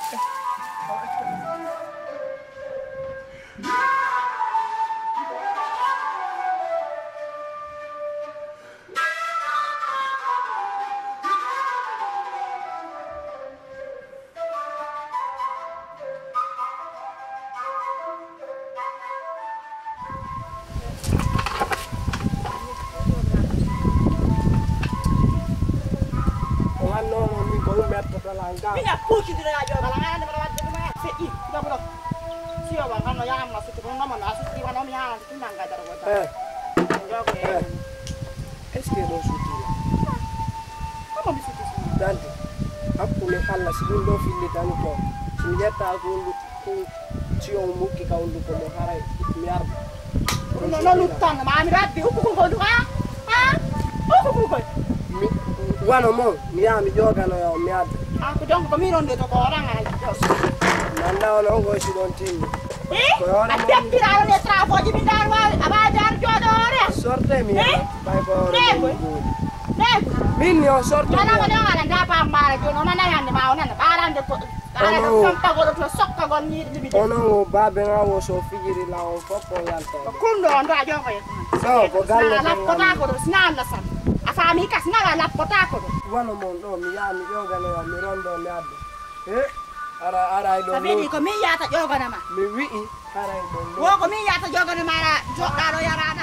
Minä puhuttiin ja joka on aina mä vaatteet mä se i mitä mulla sijoa kanno jaamma sitten kun nomma mä asuttiin vaan omi haalan kinnan kai tarkoittaa. Eh, Joko ei. eh. Est-ce que ɗo sutila Como mi sutti. dante hakkunde allah si ɗum ɗo fillitani ko somi ƴetta ko ko ciyon mukki ka hunduko mo haray mi arda No no luttan ma mi raddi ukku ko du ha. Ha? Ukku ko. mi wano moon mi yaha mi ƴoganoya o mi adda Ah ko donc ko mi ronde to ko ranga ay. nanda on on goysi ɗon timmi Eh? A deppira on e trafoji mi dar wa aba dar jodo ore. sorte mi Eh? ɓay ko Nego. Nego. min ni o sorte Wala mi ma do ala da pa mara jono nana yande ma onana barande ko ala Oh, no. ko kampa go to sokka gon ni libi. onon o baabe nga wo so fijiri la on fof o yalta Kundo on do a joko e. so ko galle Sina tan lappota ko ɗo sina Allah sam a faami ka sina lappota ko ɗo wano mon ɗo mi yaha mi ƴoganoya mi rondo mi adda e ara aray ɗo sabiɗi ko min yata ƴoganama mi wi'i aray ɗo wo ko min yata ƴoganama ara joɗɗa ɗo yarana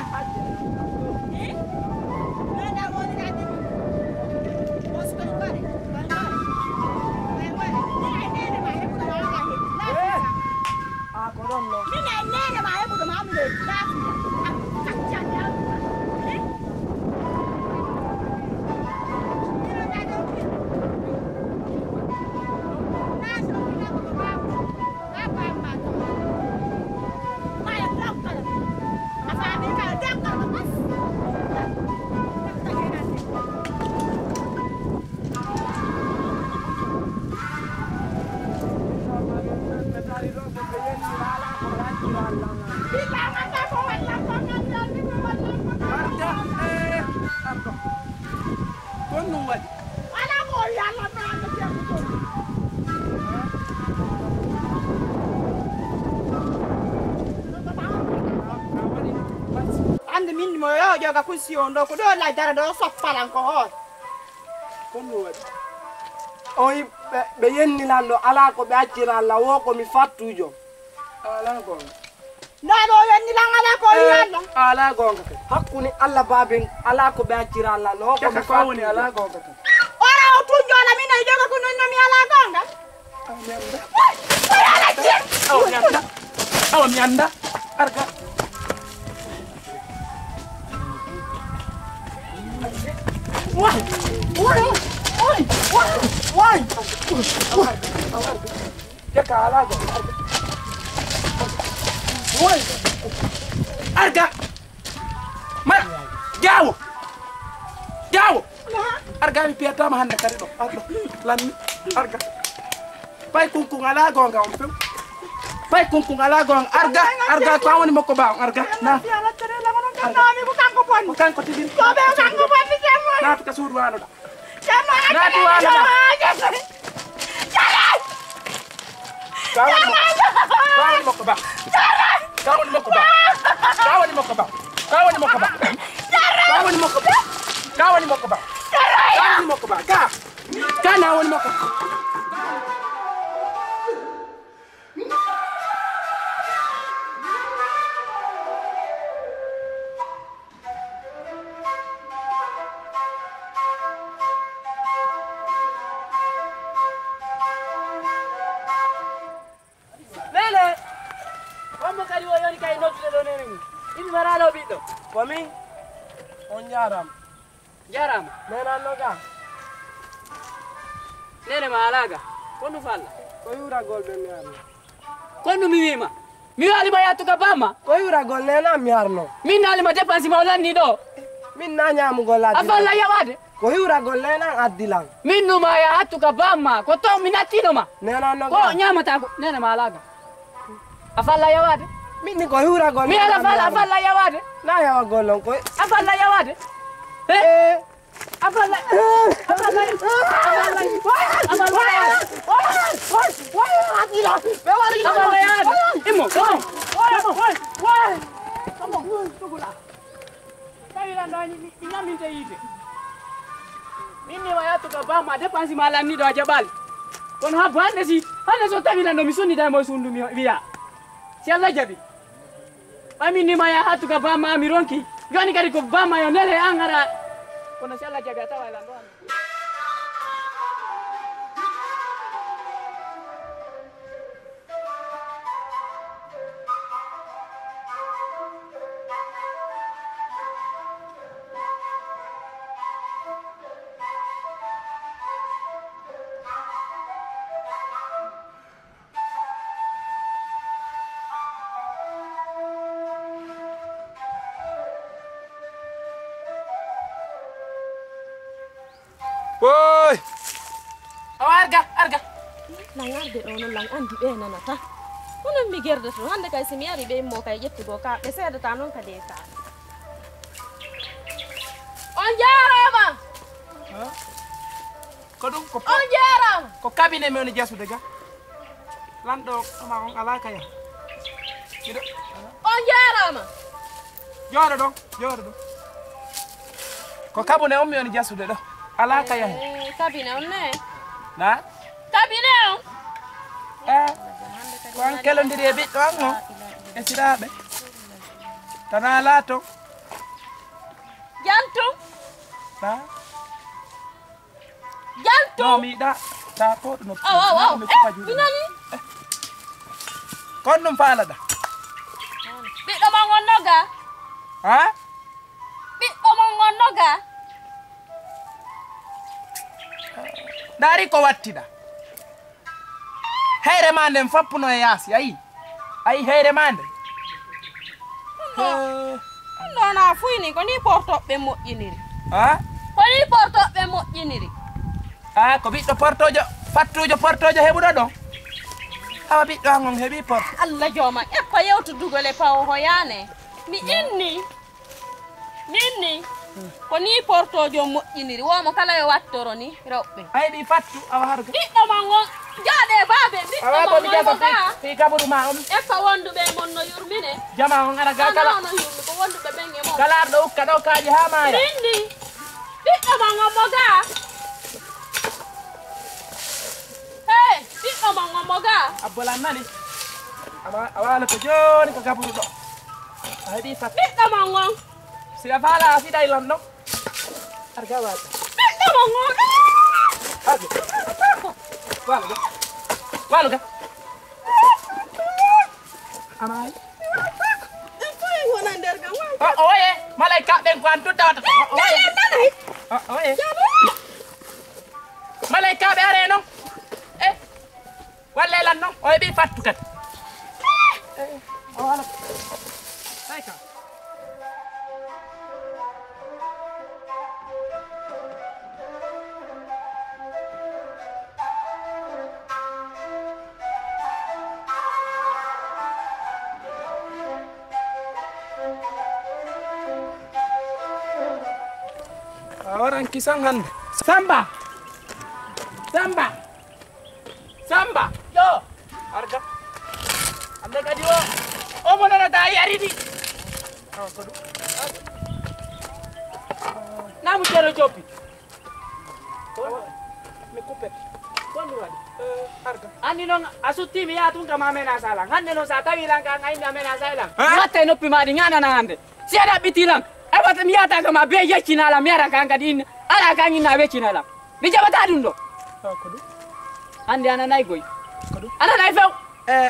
a ko ɗon no min ay nene ma heɓuɗo ma miɗo lafiya kaccande kon ɗum waɗi ala ko yalla naano jemmo ande min mo yo joga kusi on ɗo ko ɗo laydara ɗo soppalan ko hoore kon ɗum waɗi o yi ɓe yennilan ɗo ala ko ɓe accira allah wo komi fattujo ala gonga nda ɗo yennilan ala ko yalla ala gonga kadi hakkude allah baaben ala ko ɓe accira allah no wo komi Jaka ko woni fattujo ala gonga kadi ora o tunjola min ay joga ko non mi ala gonga awa mi anda awa mi anda arga Wai, wai, wai, wai, wai. jaka ala gonga arga woy arga ma jawo jawo arga mi piyatama hande kadi ɗo arɗo lanmi arga pay kunkung ala gonga on few pay kunkung ala gonga arga arga ko woni makko ba arga na Yalla tere la ngono kan nami ko kanko bonni. ko kanko tidin Ko be kanko bonni jemmo. naatu ka suudu wano ɗo Jemmo. Naatu wano ɗa ka woni makko ba ka woni makko ba ka woni makko ba ka woni makko ba ka woni makko ba woni makko ba ka woni makko ba ka woni makko ba ka ka na woni makko Lele Wamma kadi o yoni kay noddude ɗo nene ni imi maraɗo ɓiɗɗo komi on jaram jarama nenanno ga nene ma alaga kondu falla ko yuragol ɓe mi arno kondu mi wima mi walima yattuka bamma ko yuragol nena mi arno min naalima dépense ma o lanni ɗo min na ñamugol a addi falla yawade ko yuragol nenan addilan min numa ya hattuka bamma ko to mi nattinoma nenanno ko ga ñamata ko nene ma alaga a falla yawade min ni ko yuragol mi ala falla a falla yawade na yawagol lon koy a falla yawade e eh a falla a falla a falla yawade immo come on sugula tawira ndo ni ñaminte yite min ni wa yattuka bamma dépense ma lanni ɗo a jaɓali kono ha hande si hande so tawira ndo mi sunnita mo sundu mi wiya si Allah jaɓi ɓamin nima ya hattuka bamma mi ronki joni kadi ko bamma yo nele an gara kono si Allah jaɓi a tawa lan ɗo boy awa arga arga lang arde ɗo noon lang andi ɓe nanata onon mi gerdata ɗum hande kay somi ari ɓe immo kay ƴettugo ka ɓe seedata noon kadi e ka on jarama ko ɗum ko on jarama ko cabinet mi woni jasude ga lanɗo ama on ala kaya miɗo on jarama jooɗo ɗo jooɗo ɗo ko cabinet on mi woni jasude ɗo ala kaya Eh, cabinet on ne na cabinet on eh ko an kelodiri e ɓiɗɗo an o e siraɓe tana laato jantum na jantum no mi yiɗa ta to ɗo noppi aw aw aw mi eh tupa juuɗe mi nani kon ɗum faalaɗa ɓiɗɗo ma gon nogga ha ɓiɗɗo ma gon nogga ndaari ko wattiɗa heyre ma nden fappuno e yaasi ayi ayi heyre ma nde ɗum ɗo na fuyni ko ni portoɓe moƴƴiniri ha ko ni portoɓe moƴƴiniri a ko ɓiɗɗo portojo fattujo portojo heɓuɗo ɗon awa ɓiɗɗo an on heeɓi porto allah jooma ƴeppa yewtudugol e pawo hoyane mi inni mi inni ko ni portojo moƴƴiniri womo kala yo wattoro ni rewɓe a heeɓi fattu awa harga ɓiɗɗo man gon jaaɗe baabe ɓiɗɗo awa man komi gon jasa ko ga fi kaɓuru ma on ƴeppa wonduɓe mon no yurmine jama on ara ga ana kala ono yurmi ko wonduɓe ɓen e mon kala arɗo ukka ɗo kaaji ha maaya mi inni ɓiɗɗo man gon mo ga hey ɓiɗɗo man gon mo ga abbolan nani ama a wala ko joni ko kaɓuru ɗo a heeɓi fattu ɓiɗɗo man gon siga faala a fiɗay lan ɗon arga waɗa ɓiɗɗo man gon arga waluga waluga amayi ɗum wona nder gam o o woye malayka ɓen ko an tudda watta o woye nanay o o woye malayka ɓe are noon e walle lan noon o heeɓi fattu kadi o wala ay ka a waran kisan hande samba samba samba yo arga ande kadi o o mo nanata yi ariɗi namu cero copi mi coupé kondu wadi arga andi non asutti mi ya tun kama mena sala hande no sa tawi lan kan ngai mena sala Ha? watte noppi madi ngana na hande si ada bitilang e wata mi yata kama be yecina la mi ara kan kadin ala kan ina wecina la mi jabata dum do ko du hande ana nay goy Kadu? ana nay few eh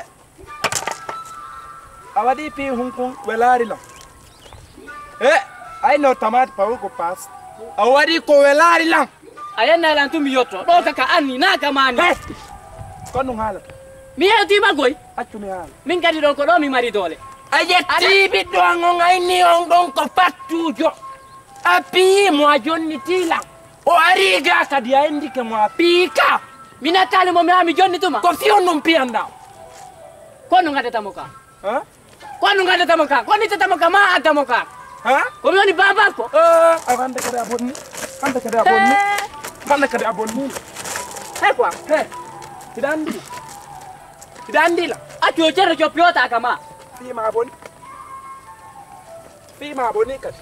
awadi pi hunkun welari la eh ay no tamat pawu ko pass awadi ko welari la ayenna lan tum yotto do kaka anni na kamani eh konu hala mi yeti magoy accu mi hala min kadi don ko do mi mari dole ajetti ɓiɗɗo an on ayni on ɗon ko pattujo a piyi mo a jonnitila o ari ga kadi a indike mo a piika mina tali mo mi ami jonni tuma ko fiyon ɗum piyanɗa ko no gadata mo ka ha ko no gadata mo ka ko ni tata mo ka ma adda mo ka ha ko mi woni baba ko a hande kadi a bonni hande kadi a bonni hande kadi a bonni he quoi he iɗa andi iɗa andila accio cerre coppiyota kama fima boni fima boni kadi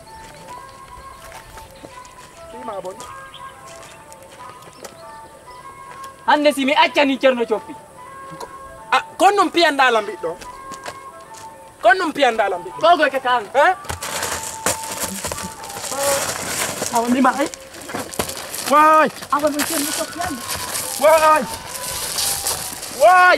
fima boni hande si mi accani cerno coppi kon ɗum piyanɗala mbiɗɗo kon ɗum piyanɗala mbiɗɗo kogoy kaka an ha awandima ay way awan mon cerno coppi ande way way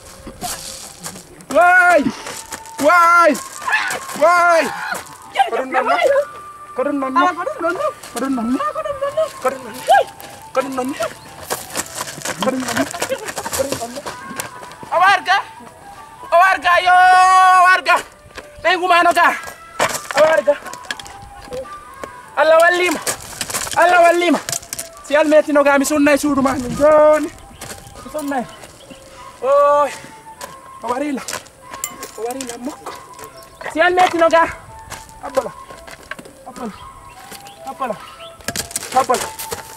way way way ko ɗum nonno ko ɗum nonno ko ɗum ɗon ko ɗum nonno ko ɗum ɗon ko ɗum nonno ko ɗum nonno ko ɗum nonno ko ɗum nonno o warga o warga yo warga ɓen gumano ka o warga Allah wallima Allah wallima si almetino ga mi sonnay suudu ma ni joni mi sonnay oy o warila o warila mokko si almetino ga abbola abbola abbola abbola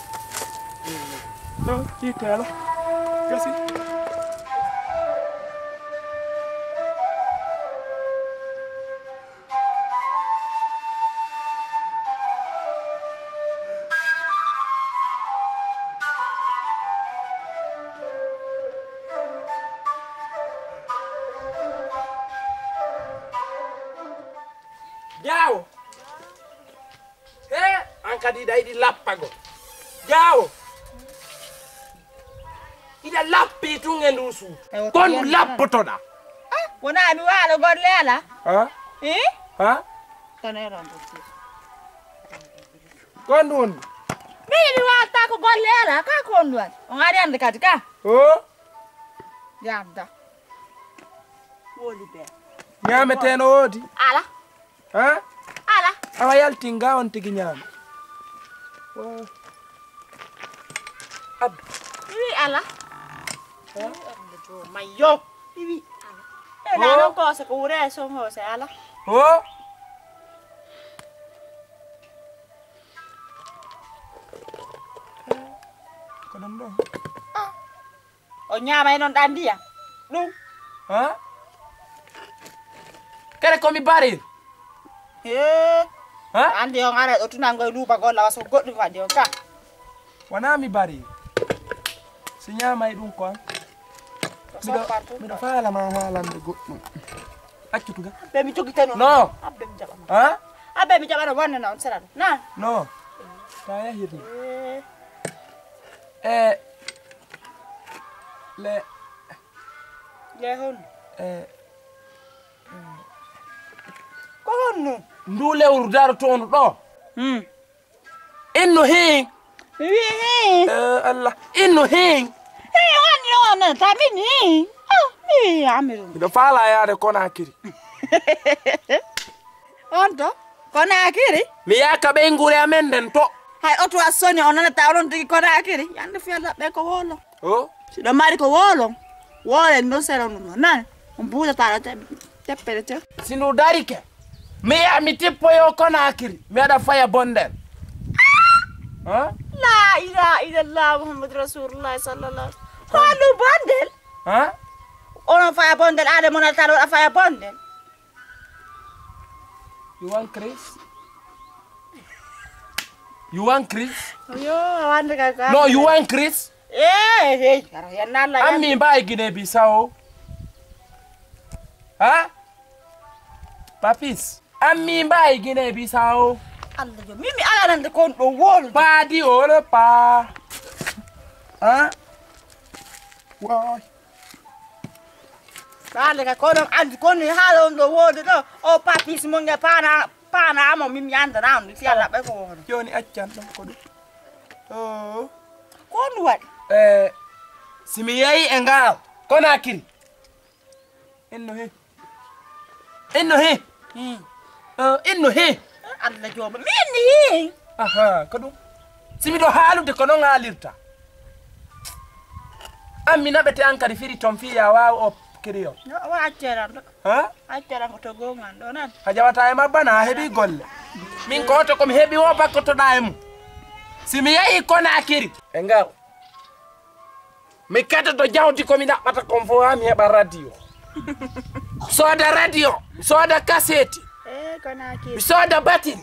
no yitela gasi Jawo he an kadi ɗa yiɗi lappago Jawo ida lappi tun e ndu suudu kon ndu lappotoɗa wona mi waalo golle ala ha i ha kono eɗon ɗo kon ndu woni mi yiɗi walta ko golle ala ka ko on ɗuwani on ari ande kadi ka o yamda woli ɓe ñameteno woodi ala ha ala awa yaltinga on tigi ñaami addu mi wi ala mayyo mi wi ala e nanon kose ko wure son hose ala o ko ɗum ɗo o ñaama e noon ɗa ndiyam ɗum ha kere komi barir e ha andi on ara ɗo tunango e luuba golla waso goɗɗum kadi on ka wona mi barir si ñamay ɗum ko an miɗo miɗo faalama haalande goɗɗum accutuga be mi jogiteno non abbe mi jaɓama ha abbe mi jaɓano wonne na on sera ɗo nan non ta yahirni e e le le honno e ko honno ndu lewru darotoonu ɗo hmm inno heen mi wi hi Eh, allah inno heen hi wonni on nan tamin hi ah mi amirum miɗo faala yaade Konakiri on to Konakiri mi yaka ɓe ngure amen nden to hay oto a soni on nanata onon tigi Konakiri yande fiyata ɓe ko wolon o siɗo mari ko wolon wolen ɗon sera ɗum ɗon nan on buutataɗo teppere te si ndu darike mi yaha mi tippoyo Konakiri mi waɗa faya bondel ha la ilaha illallah muhammadu rasulullah sallallah hoɗum bondel ha onon faya bondel ade monataɗo waɗa faya bondel you want Chris You want Chris? Yo, hande ka ka. No, you want Chris? Eh, eh, karo yan nala yan. Ami ba Guinea Bissau? Ha? Papis. Ami ba Guinea Bissau? Allah yo, mimi ala nande kon do wol. Pa di ore pa. Ha? Why? Kale ka kono andi kono halo do wol do. O papis mo nga pana pana mo mimi anda na ndi ala be ko. Joni accan ɗum ko ɗum. Oh. Kon wat. Eh, si mi yehi e ngal Conakry. Inno he. Inno he. Hmm. Uh, inno he. Allah yo, min ni. Aha, ko ɗum. Si miɗo haalude ko non haalirta. An mi naɓete an kadi firi ton fiya wawa o kiriyo. Yo, wa accera do. Ha? Accera ko to gongan do nan. A jawata e mabba na a heɓi golle. Min ko to komi heɓi o bakkotoɗa e mum. Si mi yehi Conakry e ngal. Mi katoto jawdi komi ɗaɓɓata kon fo ha mi heɓa radio. Soda radio, soda cassette. Eh, Conakry. Mi soda battery.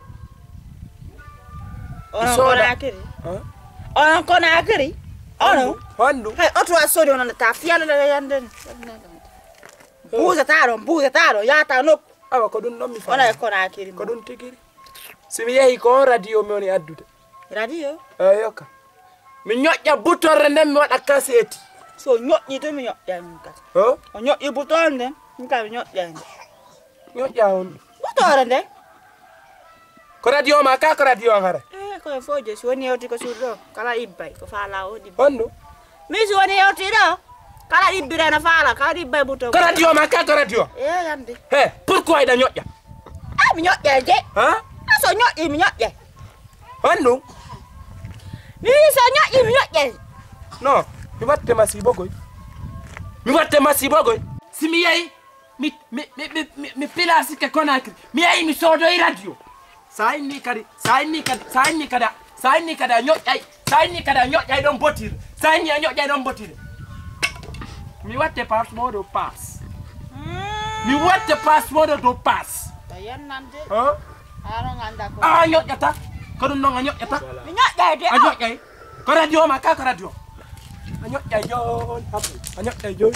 Ono Soda. Conakry. Huh? Ono Conakry. Ono. Hondu. Hey, oto asodi ono ta fiala la yanden. Buza taro, buza taro, ya ta no. Awa ko ɗum ɗon mi Ona e faami. Conakry. Ko ɗum tigiri. Si mi yehi ko on radio mi woni addude. Radio. Eyo ka. Mi ñoƴƴa buttorre nden mi waɗa cassette. So ñoƴƴi to mi ñoƴƴa min kat. Ho? O ñoƴƴi buton den, min ka mi ñoƴƴa den. ñoƴƴa hondu. Butore den. Ko radio ma ka ko radio on hara. Eh, ko en foje so woni yewti ko suudo, kala ibbay ko faala o dibba. Hondu. Mi so woni yewti do. Kala ibbire na faala, kala ibbay buton. Ko radio ma ka ko radio. Eh, yande. He, pourquoi iɗa ñoƴƴa? Ah, mi ñoƴƴa je. Ha? So ñoƴƴi mi ñoƴƴa. Hondu. Mi so ñoƴƴi mi ñoƴƴa. Non, mi watte masibo goy. Mi watte masibo goy. Si mi yehi mi mi mi mi mi, mi pilasike Conakry. Mi yehi mi soodoyi radio. Sa inni kadi, sa inni kadi, sa inni kada, sa inni kada ñoƴƴay, sa inni kada ñoƴƴay ɗon botire. Sa inni a ñoƴƴay ɗon botire. Mi watte passeport do pass. Mi watte passeport do pass. To yennande. Ha? Aro nganda ko. A ñoƴƴata. Ko ɗum noon a ñoƴƴata. Mi ñoƴƴa de. A ñoƴƴay. Ko radio ma ka ko radio. A ñoƴƴay joni habu. A ñoƴƴay joni.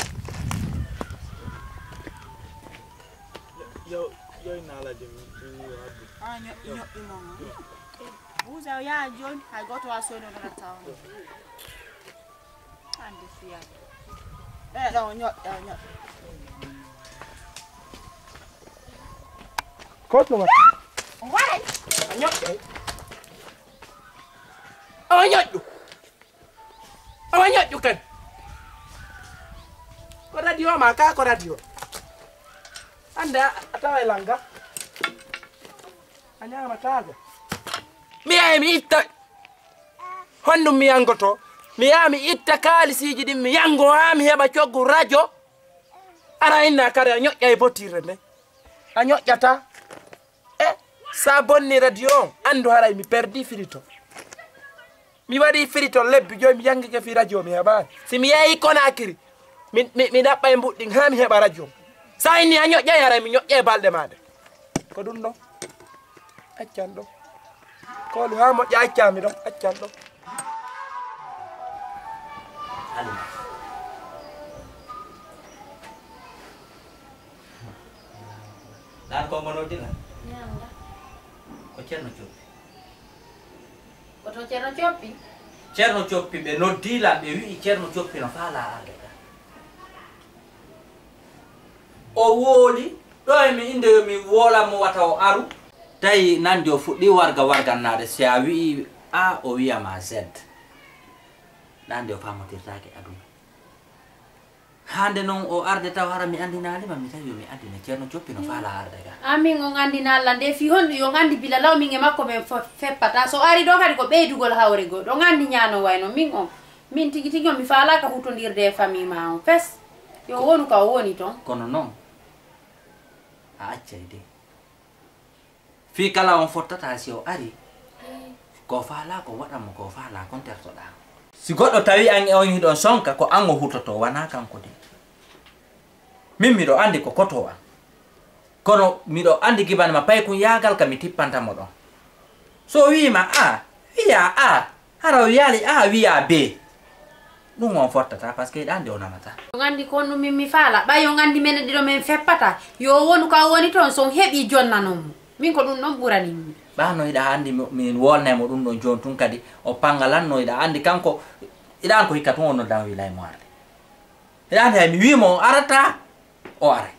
Yo yo nala de mi ni wadde. Ah, ñoƴƴi ñoƴƴi mo. Buza ya jon, hay goto wa sono na taw. Ande fiya. Eh, do ñoƴƴa ñoƴƴa. Ko ɗum watta. Waray. A ñoƴƴay. Awa ñoƴƴu. Awa ñoƴƴu kadi. Ko radio ma ka ko radio. Ande a tawa e langa. A ñamatago. Mi yahi mi itta hondum mi yangoto. Mi yaha mi itta kalisiji ɗin mi yango ha mi heɓa coggu radio. Ara inna kare a ñoƴƴa e bottirre nde. A ñoƴƴata. Eh, sa bonni radio on andu haray mi perdi firito. Mi waɗi firito lebbi joyi mi jangike fi radio mi heɓani. Si mi yehi Conakry mi mi mi ɗaɓɓa e mbuɗɗin ha mi heɓa radio. Sa inni a ñoƴƴay haray mi ñoƴƴa e balɗe maɗe. Ko ɗum ɗon. Accan ɗon. Kolu ha moƴƴa accami ɗon, accan ɗon. Halima. Dan ko ngono dina. Nyanga. Ko Ceerno Coppi. Koto Ceerno Coppi. Ceerno Coppi ɓe noddila ɓe wi'i Ceerno Coppi no faala arde ka. O wooli ɗo e mi inde yo mi woolamo wata o aru. Tawi nandi o fuɗɗi warga wargannade si a wi'i A o wiyama Z. Nandi o famotirtake aduna. Hande noon o arde taw hara mi andinalima mi tawi yo mi andina Ceerno Coppi no faala arde ka. Amin on andina Allah nde fi honɗu yo andi bila law min e makko ɓe feppata so ari ɗo kadi ko ɓeydugol hawre go ɗo andi ñano wayno min on min tigi tigi on mi faalaka hutodirde e famille ma on fes yo wonu ka o woni toon Kono noon a accay de fi kala on fottata si o ari ko faala ko waɗanmo ko faala kon tertoɗa si goɗɗo tawi an on hiɗon sonka ko an o hutoto wana kanko de min miɗo andi ko koto an kono miɗo andi gibanema pay ko yaagal ka mi tippantamo ɗon so wiima a wiya a hara o yaali a wiya b ɗum on fottata par ce que ɗande o nanata yo gandi ko ɗum min mi faala ɓay yo gandi mene ɗiɗo min feppata yo wonu ka woni toon son heeɓi jonnanomo min ko ɗum ɗon ɓurani mi ɓano iɗa andi min wolnemo ɗum ɗon joni tun kadi o pangalanno iɗa andi kanko iɗa an ko hikka tun on noddan wilay mo arde iɗa andi hay mi wimo o arata o ara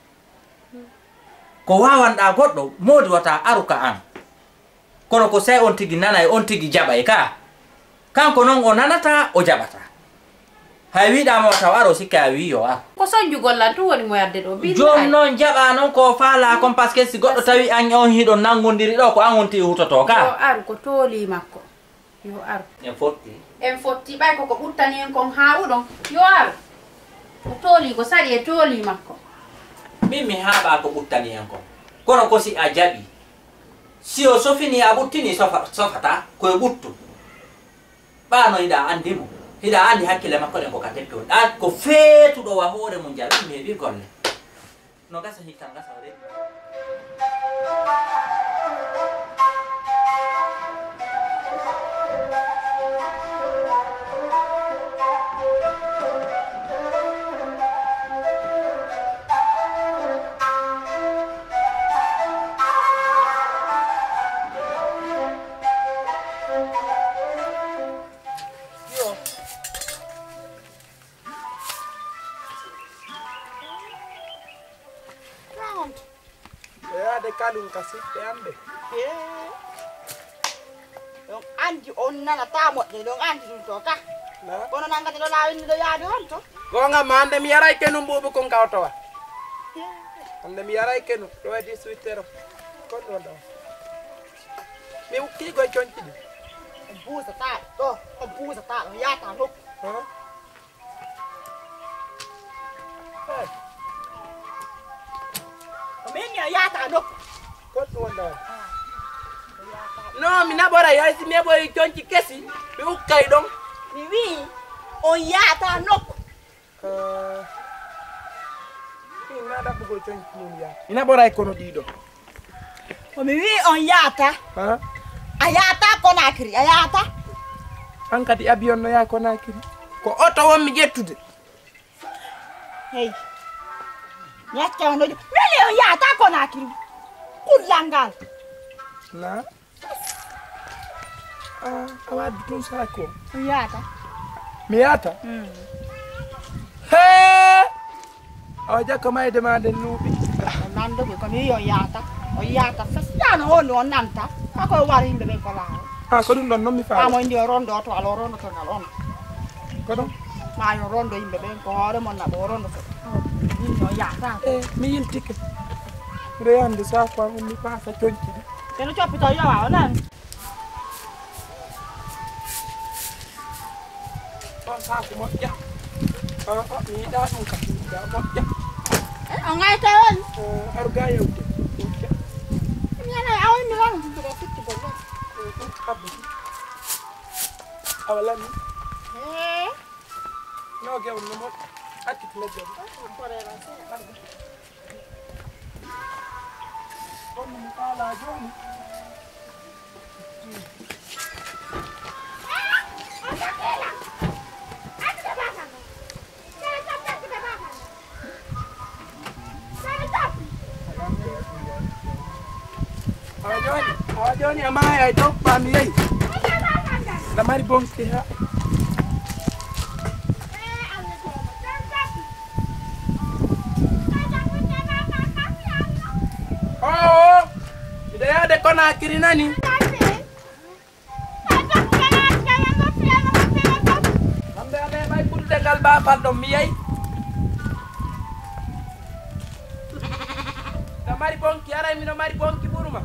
ko wawanɗa goɗɗo modi wata aruka an kono ko say on tigi nanay on tigi jaɓay ka kanko noon o nanata o jaɓata hay wiɗama taw aro sikka a wi yo ar ko soñju gollan tu woni mo yadde ɗo bi joni noon jaɓa noon ko faala kon par ce que si goɗɗo tawi an on hiɗon nangodiri ɗo ko an wonti hutoto yo ka aru ko tooli makko yo aru en fotti en fotti ɓay koko ɓuttani en kon hawuɗon yo aru ko tooli ko saɗi e tooli makko min mi haɓa ko ɓuttani en kon kono ko si a jaɓi si o sofini a ɓuttini sofata koye ɓuttu ɓano hiɗa andimo hiɗa andi hakkille makko ɗen ko ka teppi on ɗa ko feetuɗo wa hoore mum jaɓi mi heeɓi golle no gasa hikka gasa o reɗi yaade kalum ka siɓɓe amɓe ɗon andi on nanata moƴƴe ɗon andi ɗum to ka kono nangati ɗo lawini ɗo yaade on to gonga ma hande mi yaray kenum mbuɓe kon kawtowa hande mi yaray kenum ɗo e dix-huit heures kon ɗon ɗo mi ukkigoye coñci ɗi on buusata ɗo on buusata ɗo yaata nokku min yo yaata nokku kon ɗum wonɗo non mi naɓoray hay si mi heɓoy coñci kesi mi ukkay ɗon mi wii on yaata nokku min na ɗaɓɓugol coñci mum yaata mi naɓoray kono ɗiɗo mi wii on yaata a yaata Conakry a yaata an kadi abiyon no yaa Conakry ko oto wonmi ƴettude hey ñaccawnojo weli on yaata Conakry kullal ngal na a waddi tun sako on yaata mi yaata he awa jakka mayde ma nden nuuɓi nandoɓe komi wi on yaata on yaata festiyano wonde on nanta akoye war yimɓe ɓen ko laawo ha ko ɗum ɗon noon mi faala amo indi o rondo to ala o rondo to ngal on ko ɗum ma yo rondo yimɓe ɓen ko hoore mon naɓo o rondo to yimɓe on yaata e mi yiltike reyande sako am mi paasa coñci ɗi keno coppito yowa o nan on sako moƴƴa mi yiɗa ɗum ka mi yiɗa moƴƴa o gayta on haru ga yewde mi yana a wonni wan ɗo fitti gol ɗon ɗum habbude awa lami no gewon no moƴƴa hakkitine gewon on mi faala joni awa joni awa joni a maayay dow ɓami yeyi nda mari bonki ha o miɗo yaade Conakry nani hamɓe a meɓay ɓurɗe ngal bafal ɗon mi yeyi nda mari bonki aray mino mari bonki ɓuruma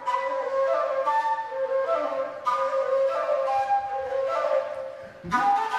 Mm-hmm.